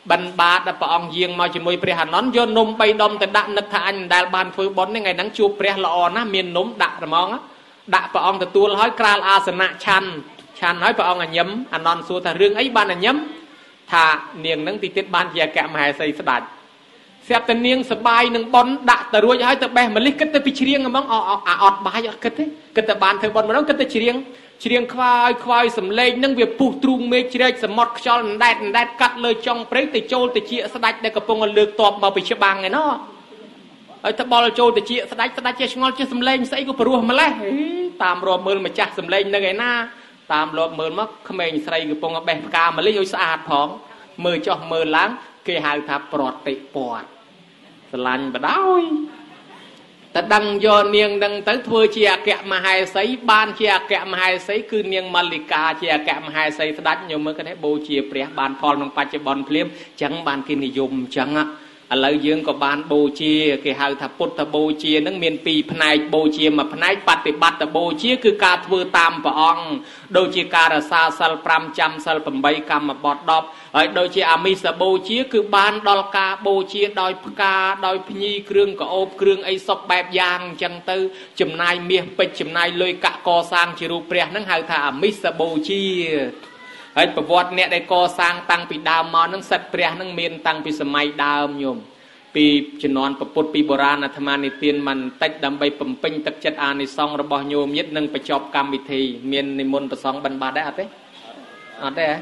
ban ba đã bảo ông riêng mau chỉ môi pre hàn nón do nôm bay đom từ đạn nứt thà anh đại ban phơi bón này ngày nắng chụp pre lọ na miền nôm đạ rồi mong á đạ bảo ông từ tua nói kral asana chan chan nói bảo ông là nhấm anh non xua thà riêng ấy ban là nhấm thà niềng nắng tì tiết ban chia kẹm hai xây sạch xếp tên niềng sập bay nâng bón đạ từ ruồi hai từ bè mà lấy kết từ pi riêng mong ọ ọ ọt bay ở kết đấy kết từ ban thời bón mà nó kết từ riêng riêng khoai khoai sầm lên nâng việc phụ trung mê chia sầm mót cho đẹt đẹt cắt lời trong prey từ châu từ chia sạch để cặp bông lược tọp mà bị chia bằng này nó ở tháp bò châu từ chia sạch sạch chia ngon chia sầm lên sẽ có bùa mà lấy tam rùa mơn mà chặt sầm lên nâng cái na tam rùa mơn mất không mình xây cặp bông bè cà mà lấy vô sạch phỏng mưa cho mưa láng cái hai tháp bọt tị bọt lạnh và đau ta đăng do niềng đăng tới thua chia kẹm mà hai sấy ban chia kẹm mà hai sấy cứ niềng malika chia kẹm mà hai sấy đánh nhiều mới cái đấy bố chia pre ban phòn bằng bạch bòn phim chẳng ban kia này dùng chẳng á lấy dương có ban bố chia cái hai tháp bút tháp bố chia nâng miền pi phnai bố chia mà phnai bát thì bát tháp bố chia cứ ca thưa tam và ong đôi chia ca là sa sal pram cham sal phẩm bay cam mà bọt đọp ở đôi chia amisa bố chia cứ ban đo ca bố chia đôi ca đôi nhi kêu có ốp kêu ấy sọc bẹp giang chẳng tư chùm nai miệt bịch chùm nai lôi cả co sang chỉ ru pre nâng hai thà amisa bố chia ấy bảo vọt nè đây co sang tăng bị đào mò nâng sạch pre nâng miền tăng bị sầm mai đào nhôm bị chấn nonประពុតពីបុរាណអាត្មានិទានមិនតិចដើម្បីបំពេញទឹកចិត្តអានិសង្ឃរបស់ញោមញាតិនិងបញ្ចប់កម្មវិធីមាននិមន្តប្រសងបិណ្ឌបាតដែរអត់ទេអត់ទេហ៎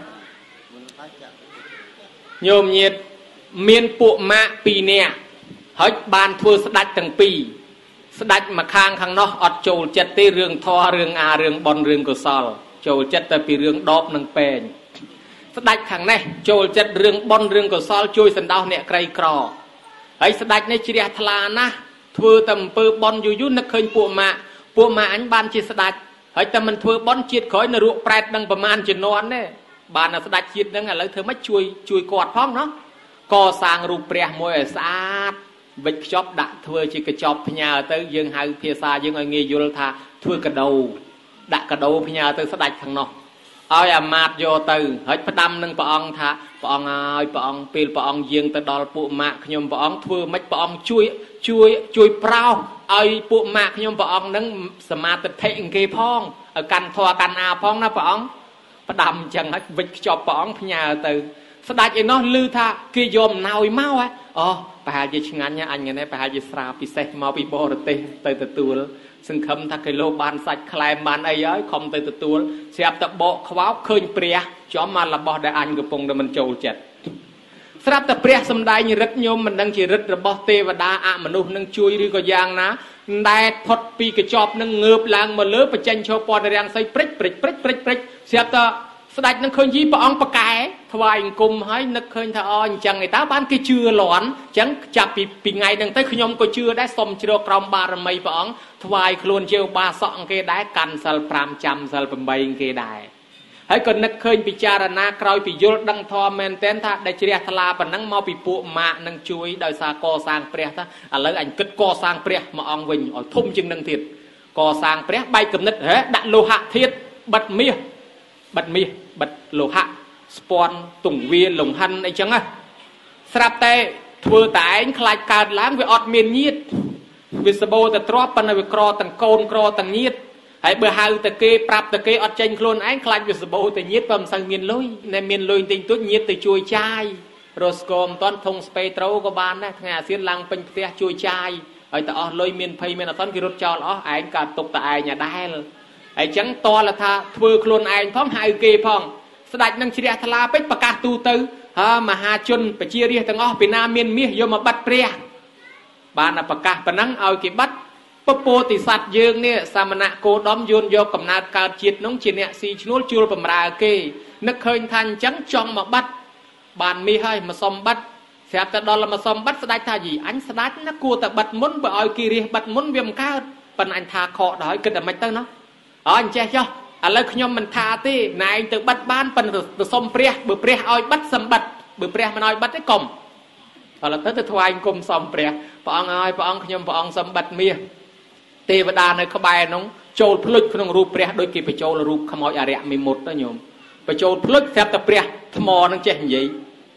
ញោមញាតិមានពួកម៉ាក់ពីរនាក់ហើយបានធ្វើស្ដាច់ទាំងពីរស្ដាច់មកខាងខាងនោះអត់ចូលចិត្តទេរឿងធម៌រឿងអារឿងបនរឿងកុសលចូលចិត្តតែពីរឿងដបនិងពេងស្ដាច់ខាងនេះចូលចិត្តរឿងបនរឿងកុសលជួយសណ្ដោសអ្នកក្រីក្រហើយស្ដាច់នេះជ្រះថ្លាណាស់ធ្វើតែអំពើបនយូរយូរនឹកឃើញពួកម៉ាក់ពួកម៉ាក់អញបានជាស្ដាច់ហើយតែមិនធ្វើបនជាតិក្រោយនៅរកប្រែតនឹងប្រមាណជំនាន់ទេបានស្ដាច់ជាតិហ្នឹងឥឡូវធ្វើម៉េចជួយជួយគាត់ផងណោះកសាងរូបព្រះមួយឲ្យស្អាតវិចខ្ចប់ដាក់ធ្វើជាកញ្ចប់ផ្ញើទៅយើងហៅភាសាយើងឲ្យងាយយល់ថាធ្វើកដោដាក់កដោផ្ញើទៅស្ដាច់ខាងនោះឲ្យអាមាត្យយកទៅហើយផ្ដាំនឹងព្រះអង្គថាព្រះអង្គឲ្យព្រះអង្គពេលព្រះអង្គយាងទៅដល់ពួកម៉ាក់ខ្ញុំព្រះអង្គធ្វើម៉េចព្រះអង្គជួយជួយជួយប្រោសឲ្យពួកម៉ាក់ខ្ញុំព្រះអង្គនឹងសមាទិដ្ឋិអង្គគេផងឲ្យកាន់ធម៌កាន់អាផងណាព្រះអង្គផ្ដាំអញ្ចឹងហើយវិចខ្ចប់ព្រះអង្គផ្ញើទៅស្ដាច់ឯនោះឮថាគេយកអំណោយមកហ៎អូប្រហែលជាឆ្ងាញ់អញនេះប្រហែលជាស្រាពិសេសមកពីបរទេសទៅទទួលសង្ឃឹមថាគេលោកបានសាច់ខ្លែមបានអីហើយខំទៅទទួលស្រាប់តែបកខ្វោកឃើញព្រះចំមករបស់ដែលអញកំពុងតែមិនចូលចិត្តស្រាប់តែព្រះសំដែងរិទ្ធញោមមិនដឹងជារិទ្ធរបស់ទេវតាអមនុស្សនឹងជួយឬក៏យ៉ាងណាតែផុតពីកញ្ចប់នឹងងើបឡើងមកលើបញ្ចេញឈរពណ៌រាំងសីព្រិចព្រិចព្រិចព្រិចព្រិចស្រាប់តែស្ដេចនឹងឃើញយីព្រះអង្គប្រកែថ្វាយអង្គមហើយនឹកឃើញថាអូអញ្ចឹងឯតើបានគេជឿលាន់អញ្ចឹងចាប់ពីពីថ្ងៃហ្នឹងទៅខ្ញុំក៏ជឿដែរសុំជ្រកក្រោមបារមីព្រះអង្គថ្វាយខ្លួនជាឧបាសកអង្គគេដែរកាន់សិលប្រាំចាំសិលប្រាំអង្គគេដែរហើយក៏នឹកឃើញពិចារណាក្រោយពីយល់ដឹងធម៌មែនទែនថាដែលជ្រះថ្លាប៉ុណ្ណឹងមកពីពួកម៉ាក់នឹងជួយដោយសារកសាងព្រះថាឥឡូវអញគិតកសាងព្រះមួយអង្គវិញឲ្យធំជាងនឹងទៀតកសាងព្រះបែកគំនិតហេដាក់លោហៈធាតុបិទមាសបិទមាសបិទលោហៈស្ពាន់ទង្វាលង្ហិនអីចឹងណាស្រាប់តែធ្វើតែឯងខ្លាចកើតឡើងវាអត់មានញាតិវាសបោតែទ្របប៉ុន្តែវាក្រទាំងកូនក្រទាំងញាតិហើយបើហៅតែគេប្រាប់តែគេអត់ចេញខ្លួនឯងខ្លាចវាសបោតែញាតិបើមិនសូវមានលុយតែមានលុយតិចតួចញាតិទៅជួយចាយរស់ស្គមមិនតាន់ធុងស្ពេត្រូក៏បានដែរថ្ងៃអាស៊ានឡើងពេញផ្ទះជួយចាយហើយតែអស់លុយមានភ័យមានអត់តាន់គេរត់ចោលអស់ឯងកើតទុកតែឯងអាដែលហើយចឹងតលថាធ្វើខ្លួនឯងផងហៅគេផងស្ដេចនឹងជ្រះថ្លាពេកប្រកាសទូទៅហើមហាជនប្រជារាស្ត្រទាំងអស់ពីណាមានមាសយកមកបាត់ព្រះបានប្រកាសប៉ុណ្ណឹងឲ្យគេបាត់ពពោធិសត្វយើងនេះសាមណៈគោដំយួនយកកំណើតកើតជាតិនោះជាអ្នកស៊ីឈ្នួលជួលបំរើគេនឹកឃើញថាអញ្ចឹងចង់មកបាត់បានមាសហើយមកសុំបាត់ស្រាប់តែដល់មកសុំបាត់ស្ដេចថាយីអញស្ដេចណាគួរតែបាត់មុនបើឲ្យគេរាសបាត់មុនវាមិនកើតប៉ុន្តែអញថាខកដល់គិតតែមិនទៅណាអអញ្ចេះចុះឥឡូវខ្ញុំមិនថាទេណែឯងទៅបាត់បានប៉ុន្តែទៅសុំព្រះបើព្រះឲ្យបាត់សម្បត្តិបើព្រះមិនឲ្យបាត់ទេកុំឥឡូវទៅទៅថ្វាយគុំសុំព្រះព្រះអង្គឲ្យព្រះអង្គខ្ញុំព្រះអង្គសម្បត្តិមាសទេវតានៅក្បែរនោះចូលភ្លុចក្នុងរូបព្រះដូចគេបញ្ចូលរូបខ្មោចអរិយមិមុតទៅញោមបញ្ចូលភ្លុចស្រាប់តែព្រះថ្មនឹងចេះនិយាយ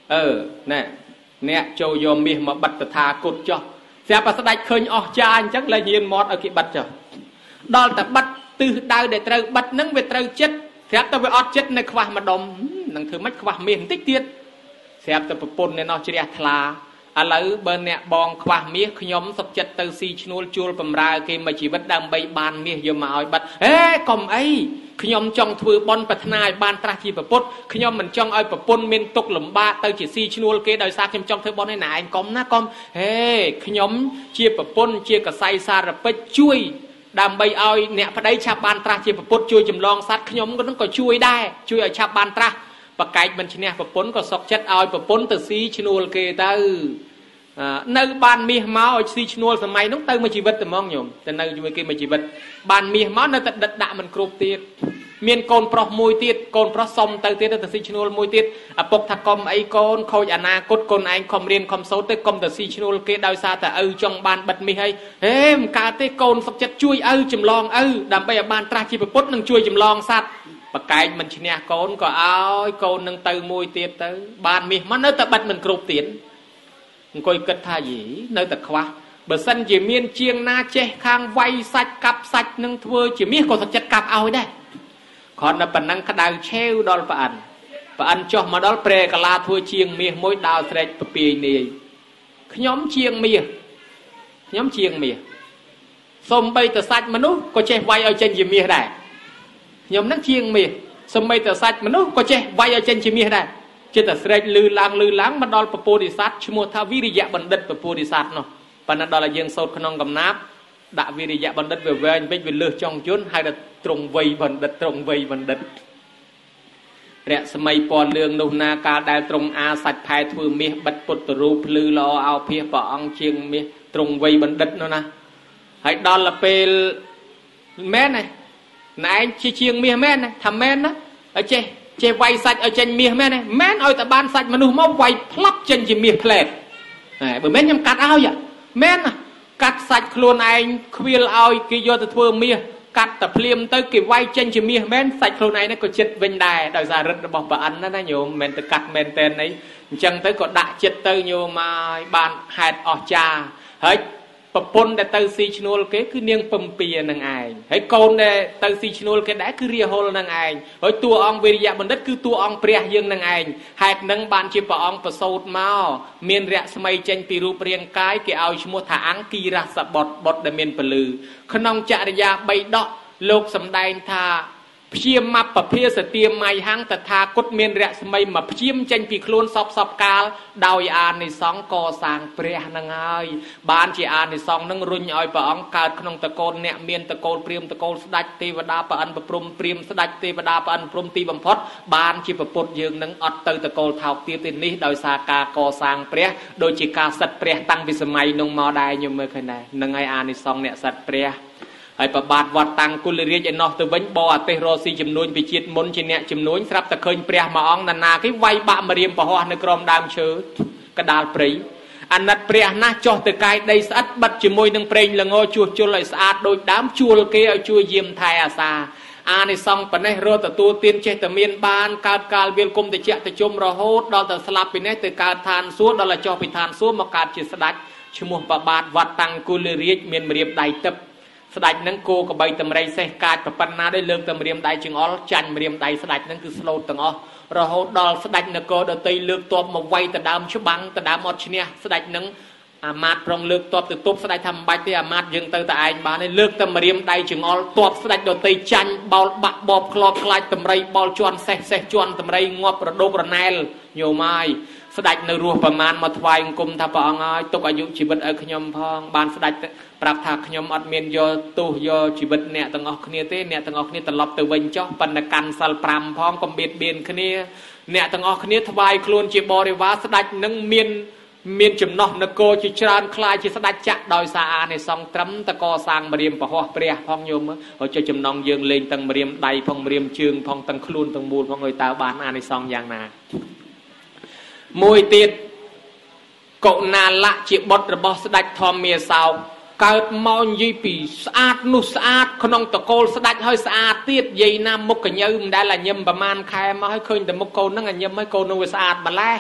អឺណែអ្នកចូលយកមាសមកបិទតថាគតចុះស្រាប់តែស្ដេចឃើញអស់ចាអញ្ចឹងលែងញៀនមាត់ឲ្យគេបិទចុះដល់តែបិទទិសដៅដែលត្រូវបិទហ្នឹងវាត្រូវចិត្តស្រាប់តែវាអត់ចិត្តនៅខ្វះម្ដុំនឹងធ្វើម៉េចខ្វះមាសបន្តិចទៀតស្រាប់តែប្រពន្ធនៅនោះជ្រះថ្លាឥឡូវបើអ្នកបងខ្វះមាសខ្ញុំសុខចិត្តទៅស៊ីឈ្នួលជួលបំរើគេមួយជីវិតដើម្បីបានមាសយកមកឲ្យបិទហេកុំអីខ្ញុំចង់ធ្វើបន់ប្រាថ្នាឲ្យបានត្រាស់ជាប្រពុតខ្ញុំមិនចង់ឲ្យប្រពន្ធមានទុក្ខលំបាកទៅជាស៊ីឈ្នួលគេដោយសារខ្ញុំចង់ធ្វើបន់ឲ្យណែឯងកុំណាកុំហេខ្ញុំជាប្រពន្ធជាកសៃសារពេជ្រជួយដើម្បីឲ្យអ្នកប្តីឆាប់បានត្រាស់ជាប្រពុតជួយចម្លងសត្វខ្ញុំក៏នឹងក៏ជួយដែរជួយឲ្យឆាប់បានត្រាស់បកែកមិនឈ្នះប្រពន្ធក៏សុកចិត្តឲ្យប្រពន្ធទៅស៊ីឈ្នួលគេទៅនៅបានមាសមកឲ្យស៊ីឈ្នួលសម័យនោះទៅមួយជីវិតតែហ្មងញោមទៅនៅជាមួយគេមួយជីវិតបានមាសមកនៅតែដិតដាក់មិនគ្រប់ទៀតមានកូនប្រុសមួយទៀតកូនប្រុសសុំទៅទៀតទៅស៊ីឈ្នួលមួយទៀតឪពុកថាកុំអីកូនខូចអនាគតកូនឯងខំរៀនខំសូត្រទៅកុំទៅស៊ីឈ្នួលគេដោយសារតែឪចង់បានបិទមាសហើយហេមិនកើតទេកូនសុខចិត្តជួយឪចម្លងឪដើម្បីឲ្យបានត្រាស់ជាប្រពុតនឹងជួយចម្លងសត្វបកែកមិនឈ្នះកូនក៏ឲ្យកូននឹងទៅមួយទៀតទៅបានមាសមកនៅតែបិទមិនគ្រប់ទៀតអង្គុយគិតថាយីនៅតែខ្វះបើសិនជាមានជាងណាចេះខាងវាយសាច់កាប់សាច់នឹងធ្វើជាមាសក៏សុខចិត្តកាប់ឲ្យដែរគ្រាន់តែប៉ុណ្ណឹងក្តៅឆេវដល់ប្អិនប្អិនចុះមកដល់ព្រែកាឡាធ្វើជាងមាសមួយដើរស្រែកពពាយនាយខ្ញុំជាងមាសខ្ញុំជាងមាសសំបីតសាច់មនុស្សក៏ចេះវាយឲ្យចេញជាមាសដែរខ្ញុំនឹងជាងមាសសំបីតសាច់មនុស្សក៏ចេះវាយឲ្យចេញជាមាសដែរចិត្តតែស្រែកលឺឡើងលឺឡើងមកដល់ពពោធិសត្វឈ្មោះថាវិរិយៈបណ្ឌិតពពោធិសត្វនោះប៉ុន្តែដល់តែយើងសូត្រក្នុងកំណាប់ដាក់វិរិយៈបណ្ឌិតវាវែងពេកវាលើសចង់ជន់ហើយដល់ត្រង់វ័យបណ្ឌិតត្រង់វ័យបណ្ឌិតរស្មីពណ៌លឿងនោះណាកាលដែលត្រង់អាសាច់ផែធ្វើមាសបិទពុទ្ធរូបភ្លឺល្អអោភាសព្រះអង្គជាងមាសត្រង់វ័យបណ្ឌិតនោះណាហើយដល់ទៅពេលមែនទេណែឯងជាជាងមាសមែនទេថាមែនណាឲ្យចេះចេះវាយសាច់ឲ្យចេញមាសមែនទេមែនឲ្យតែបានសាច់មនុស្សមកវាយផ្លាប់ចេញជាមាសផ្លែតហ៎បើមែនខ្ញុំកាត់ឲ្យមែនណាកាត់សាច់ខ្លួនឯងខ្វៀលឲ្យគេយកទៅធ្វើមាសកាត់តែភ្លាមទៅគេវាយចេញជាមាសមែនសាច់ខ្លួនឯងនេះក៏ចិត្តវិញដែរដោយសាររិទ្ធរបស់ព្រះអិនណាញោមមិនមែនទៅកាត់មែនតែនអីអញ្ចឹងទៅក៏ដាក់ចិត្តទៅញោមឲ្យបានហេតុអស្ចារ្យហើយប្រពន្ធដែលទៅស៊ីឈ្នួលគេគឺនាងពំពានឹងឯងហើយកូនដែលទៅស៊ីឈ្នួលគេដែរគឺរាហុលនឹងឯងហើយតួអង្គវិរិយៈបណ្ឌិតគឺតួអង្គព្រះយើងនឹងឯងហេតុនឹងបានជាព្រះអង្គប្រសូតមកមានរស្មីចេញពីរូបរាងកាយគេឲ្យឈ្មោះថាអង្គីរសបុត្របុត្រដែលមានពលឺក្នុងចរិយាបីដកលោកសម្ដែងថាព្យាមបភាសទាមៃហੰតថាគតមានរស្មីមកព្យាមចេញពីខ្លួនសពសពកាលដោយអានិសង្ឃកសាងព្រះនឹងហើយបានជាអានិសង្ឃនឹងរុញឲ្យព្រះអង្គកើតក្នុងតកូលអ្នកមានតកូលព្រាមតកូលស្ដេចទេវតាប្រអិនប្រព្រំព្រាមស្ដេចទេវតាប្រអិនព្រំទីបំផុតបានជាប្រពុតយើងនឹងអត់ទៅតកូលថោកទៀតទេនេះដោយសារការកសាងព្រះដូចជាការសិទ្ធព្រះតាំងពីសម័យនោះមកដែរខ្ញុំមើលឃើញដែរនឹងហើយអានិសង្ឃអ្នកសិទ្ធព្រះហើយប្របាទវត្តតាំងគុលរាជឯណោះទៅវិញបរអាទេសរស៊ីចំនួនពីជាតិមុនជាអ្នកចំនួនស្រាប់តែឃើញព្រះមួយអង្គណានាគេវាយបាក់មរៀមប្រហោះនៅក្រោមដើមឈើកដាលព្រៃអាណិតព្រះណាស់ចុះទៅកាយដីស្អិតបិទជាមួយនឹងប្រេងល្ងជួសជុលឲ្យស្អាតដូចដើមជួលគេឲ្យជួយយាមថែអាសាអានិសង្ឃប៉ុណ្ណេះរត់ទទួលទានចេះតែមានបានកើតកាលវាលគុំតិចតិជុំរហូតដល់ទៅស្លាប់ពីនេះទៅកើតឋានសួគ៌ដល់តែចុះពីឋានសួគ៌មកកើតជាស្ដេចឈ្មោះប្របាទវត្តតាំងគុលរាជមានមរៀមដៃទឹកស្ដេចនឹងគោកបីតម្រៃសេះកាចប្រប៉ុណ្ណាដោយលើកតែម្រាមដៃចង្អុលចាញ់ម្រាមដៃស្ដេចនឹងគឺស្លូតទាំងអស់រហូតដល់ស្ដេចនគរដតីលើកទ័ពមកវាយទៅដើមច្បាំងទៅដើមអត់ឈ្នះស្ដេចនឹងអាមាត្យប្រងលើកទ័ពទៅទប់ស្ដេចថាមិនបាច់ទេអាមាត្យយើងទៅតែឯងបានហើយលើកតែម្រាមដៃចង្អុលទ័ពស្ដេចដតីចាញ់បោលបាក់បបក្លបខ្លាចតម្រៃបោលជន់សេះសេះជន់តម្រៃងាប់រដូករណែលញោមហើយស្ដេចនៅរស់ប្រមាណមកថ្វាយអង្គមថាព្រះអង្គហើយទុកអាយុជីវិតឲ្យខ្ញុំផងបានស្ដេចប្រាប់ថាខ្ញុំអត់មានយកទោសយកជីវិតអ្នកទាំងអស់គ្នាទេអ្នកទាំងអស់គ្នាត្រឡប់ទៅវិញចុះប៉ុន្តែកាន់សិលប្រាំផងកុំបៀតបៀនគ្នាអ្នកទាំងអស់គ្នាថ្វាយខ្លួនជាបរិវារស្ដេចនឹងមានមានចំណោះនគរជាច្រើនខ្លាយជាស្ដេចចាក់ដោយសារអានិសង្ឃត្រឹមតកសាងម្រាមពហោះព្រះផងញោមហើយចុះចំណងយើងលេងទាំងម្រាមដៃផងម្រាមជើងផងទាំងខ្លួនទាំងមូលផងឲ្យតើបានអានិសង្ឃយ៉ាងណាមួយទៀតកុណាលៈជាបុត្ររបស់ស្ដេចធម្មាសោកកើតមកនិយាយពីស្អាតនោះស្អាតក្នុងតកូលស្ដេចហើយស្អាតទៀតនិយាយណាមុខកញើមិនដែលញឹមប្រមាណខែមកហើយឃើញតែមុខកូនហ្នឹងញឹមហើយកូននោះវាស្អាតម្លេះ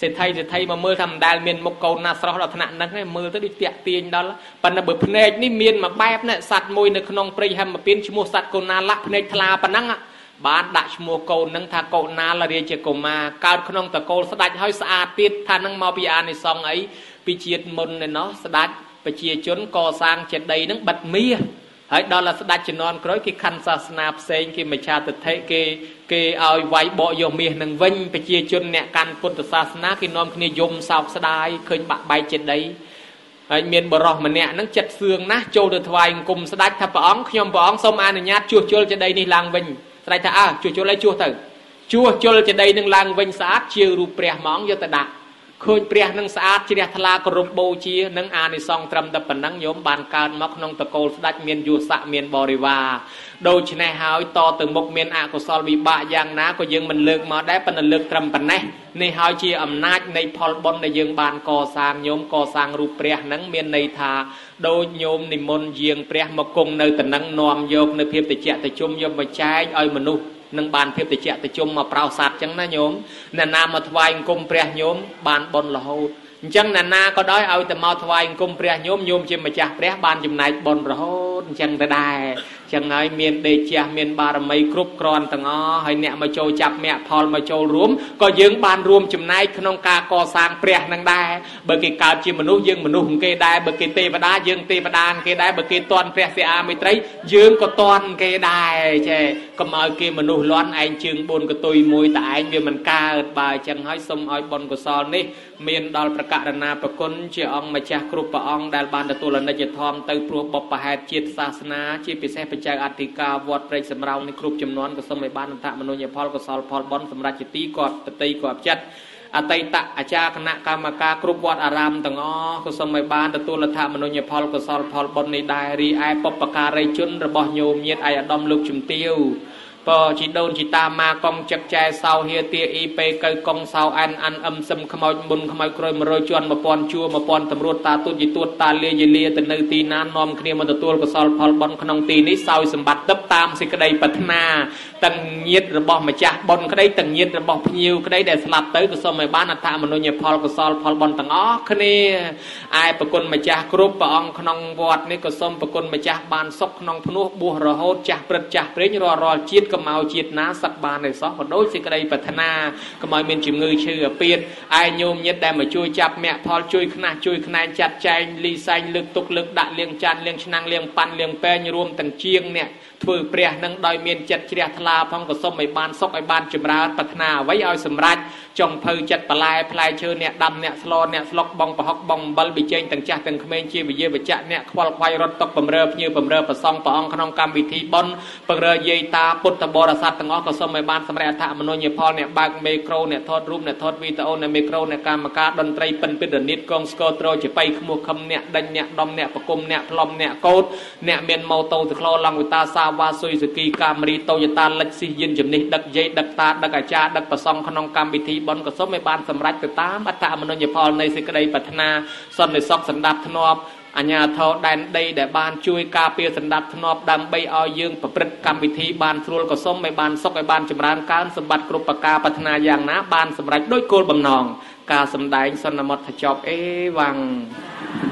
សេដ្ឋីសេដ្ឋីមកមើលថាមិនដែលមានមុខកូនណាស្រស់ដល់ថ្នាក់ហ្នឹងឯងមើលទៅដូចតាក់ទាញដល់ប៉ុន្តែបើភ្នែកនេះមានមួយបែបណាសត្វមួយនៅក្នុងព្រៃហេមពៀនឈ្មោះសត្វកូនណាឡាក់ភ្នែកថ្លាប៉ុណ្ណឹងបានដាក់ឈ្មោះកូនហ្នឹងថាកូនណាលរាជាកុមារកើតក្នុងតកូលស្ដេចហើយស្អាតទៀតថានឹងមកពីអានិសង្ឃអីពីជាតិមុនឯណោះស្ដេចប្រជាជនកសាងចេតិយហ្នឹងបិទមាសហើយដល់តែស្ដេចជំនាន់ក្រោយគេខណ្ឌសាសនាផ្សេងគេមច្ឆាទិដ្ឋិគេគេឲ្យវាយបកយកមាសនឹងវិញប្រជាជនអ្នកកាន់ពុទ្ធសាសនាគេនាំគ្នាយំសោកស្ដាយឃើញបាក់បែកចេតិយហើយមានបរិសម្នាក់ហ្នឹងចិត្តសឿងណាស់ចូលទៅថ្វាយអង្គមស្ដេចថាព្រះអង្គខ្ញុំព្រះអង្គសូមអនុញ្ញាតជួសជុលចេតិយនេះឡើងវិញស្ដេចថាអើជួសជុលឲ្យជួសទៅជួសជុលចេតិយនឹងឡើងវិញស្អាតជារូបព្រះហ្មងយកទៅដាក់ឃើញព្រះនឹងស្អាតជ្រះថ្លាគោរពបូជានឹងអានិសង្ឃត្រឹមតែប៉ុណ្ណឹងញោមបានកើតមកក្នុងតកូលស្ដេចមានយស័ក្តិមានបរិវារដូច្នេះហើយតទៅមុខមានអកុសលវិបាកយ៉ាងណាក៏យើងមិនលើកមកដែរប៉ុន្តែលើកត្រឹមប៉ុណ្ណេះនេះហើយជាអំណាចនៃផលបុណ្យដែលយើងបានកសាងញោមកសាងរូបព្រះនឹងមានន័យថាដូចញោមនិមន្តយាងព្រះមកគង់នៅតំណឹងនាំយកនៅភាពតិចតិជុំយកមកចែកឲ្យមនុស្សនឹងបានភាពតិចតិជុំមកប្រោសសัตว์ចឹងណាញោមអ្នកណាមកថ្វាយអង្គមព្រះញោមបានបុណ្យរហូតអញ្ចឹងអ្នកណាក៏ដោយឲ្យតែមកថ្វាយអង្គមព្រះញោមញោមជាម្ចាស់ព្រះបានចំណែកបុណ្យរហូតអញ្ចឹងទៅដែរចឹងហើយមានដេជះមានបារមីគ្រប់គ្រាន់ទាំងអស់ហើយអ្នកមកចូលចាប់មគ្គផលមកចូលរួមក៏យើងបានរួមចំណែកក្នុងការកសាងព្រះនឹងដែរបើគេកើតជាមនុស្សយើងមនុស្សគេដែរបើគេទេវតាយើងទេវតាគេដែរបើគេតន់ព្រះសិអាមេត្រីយើងក៏តន់គេដែរចេះកុំឲ្យគេមនុស្សលន់ឯងជើងបួនកតុយមួយតែឯងវាមិនកើតបើអញ្ចឹងហើយសូមឲ្យបុណ្យកុសលនេះមានដល់ប្រករណាប្រគុណជាអង្គម្ចាស់គ្រប់ព្រះអង្គដែលបានទទួលអនិច្ចធម៌ទៅព្រោះបុព្វហេតុជាតិសាសនាជាពិសេសចៅអធិការវត្តព្រែកសម្រោងនេះគ្រប់ចំនួនក៏សូមឲ្យបានអន្តមនោញ្ញផលកុសលផលបុណ្យសម្រាប់ជាទីគាត់តតីគាត់ចិត្តអតីតអាចារ្យគណៈកម្មការគ្រប់វត្តអារាមទាំងអស់ក៏សូមឲ្យបានទទួលអន្តមនោញ្ញផលកុសលផលបុណ្យនេះដែររីឯបុព្វការីជនរបស់ញោមញាតិឯកឧត្តមលោកជំទាវពជីដូនជីតាម៉ាកងចឹកចែសោហៀទាអ៊ីពេកៅកងសោអានអានអឹមសឹមខ្មោចមុនខ្មោចក្រោយ100ជាន់1000ជួរ1000តម្រួតតាទូតយទួតតាលាយលាទៅនៅទីណានាំគ្នាមកទទួលកុសលផលបុណ្យក្នុងទីនេះសោយសម្បត្តិទឹកតាមសេចក្តីប្រាថ្នាទាំងញាតិរបស់ម្ចាស់បុណ្យក្តីទាំងញាតិរបស់ភ្ញៀវក្តីដែលស្លាប់ទៅក៏សូមឲ្យបានអត្តមនោញ្ញផលកុសលផលបុណ្យទាំងអស់គ្នាឯប្រគុណម្ចាស់គ្រប់ព្រះអង្គក្នុងវត្តនេះក៏សូមប្រគុណម្ចាស់បានសុខក្នុងភ្នោះបួសរហូតចាស់ព្រឹទ្ធចាស់ព្រេងរាល់រាល់ជាតិកុំឲ្យជាតិណាសឹកបានឯសោះក៏ដូចសេចក្តីប្រាថ្នាកុំឲ្យមានជំងឺឈឺអាពាធឯញោមញាតិដែលមកជួយចាប់មគ្គផលជួយខ្នះជួយខ្នែងចាត់ចែងលីសែងលើកទុកលើកដាក់លៀងចានលៀងឆ្នាំងលៀងប៉ាន់លៀងពេញរួមទាំងជាងអ្នកធ្វើព្រះនឹងដោយមានចិត្តជ្រះថ្លាផងក៏សូមឲ្យបានសុខឲ្យបានចម្រើនប្រាថ្នាអ្វីឲ្យសម្រេចចង់ភៅចិត្តបន្លែផ្លែឈើអ្នកដាំអ្នកស្លអ្នកស្លុកបងប្រហុកបងអំបិលប៊ីចេងទាំងចាស់ទាំងក្មេងជាវិយាវចៈអ្នកខ្វល់ខ្វាយរត់តុកបំរើភ្ញៀវបំរើប្រសងព្រះអង្គក្នុងកម្មវិធីបុណ្យបង្រើយាយតាពុទ្ធបរិស័ទទាំងអស់ក៏សូមឲ្យបានសម្រេចអត្ថមនោញ្ញផលអ្នកបើកមេក្រូអ្នកថតរូបអ្នកថតវីដេអូអ្នកមេក្រូអ្នកកម្មការតន្ត្រីពិនពិរនិតកងស្គរត្រូចបៃខ្មោះខំអ្នកដេញអ្នកដំអ្នកប្រគុំអ្នកផ្លុំអ្នកកោតអ្នកមានម៉ូតូទៅក្លោឡងវិតាសាវ៉ាស៊ុយសគីកាមរីតូយតាលិចស៊ីយិនជំនិះដឹកយាយដឹកតាដឹកអាចារ្យដឹកប្រសងក្នុងកម្មវិធីបុណ្យក៏សូមឲ្យបានសម្រេចទៅតាមអត្ថមនោញ្ញផលនៃសេចក្តីប្រាថ្នាសន្តិសុខសណ្ដាប់ធ្នាប់អញ្ញាធរដែនដីដែលបានជួយការពារសណ្ដាប់ធ្នាប់ដើម្បីឲ្យយើងប្រព្រឹត្តកម្មវិធីបានស្រួលក៏សូមឲ្យបានសុខឲ្យបានចម្រើនកើនសម្បត្តិគ្រប់ប្រការប្រាថ្នាយ៉ាងណាបានសម្រេចដោយគោលបំណងការសម្ដែងសន្មតថាចប់អេវ៉ាំង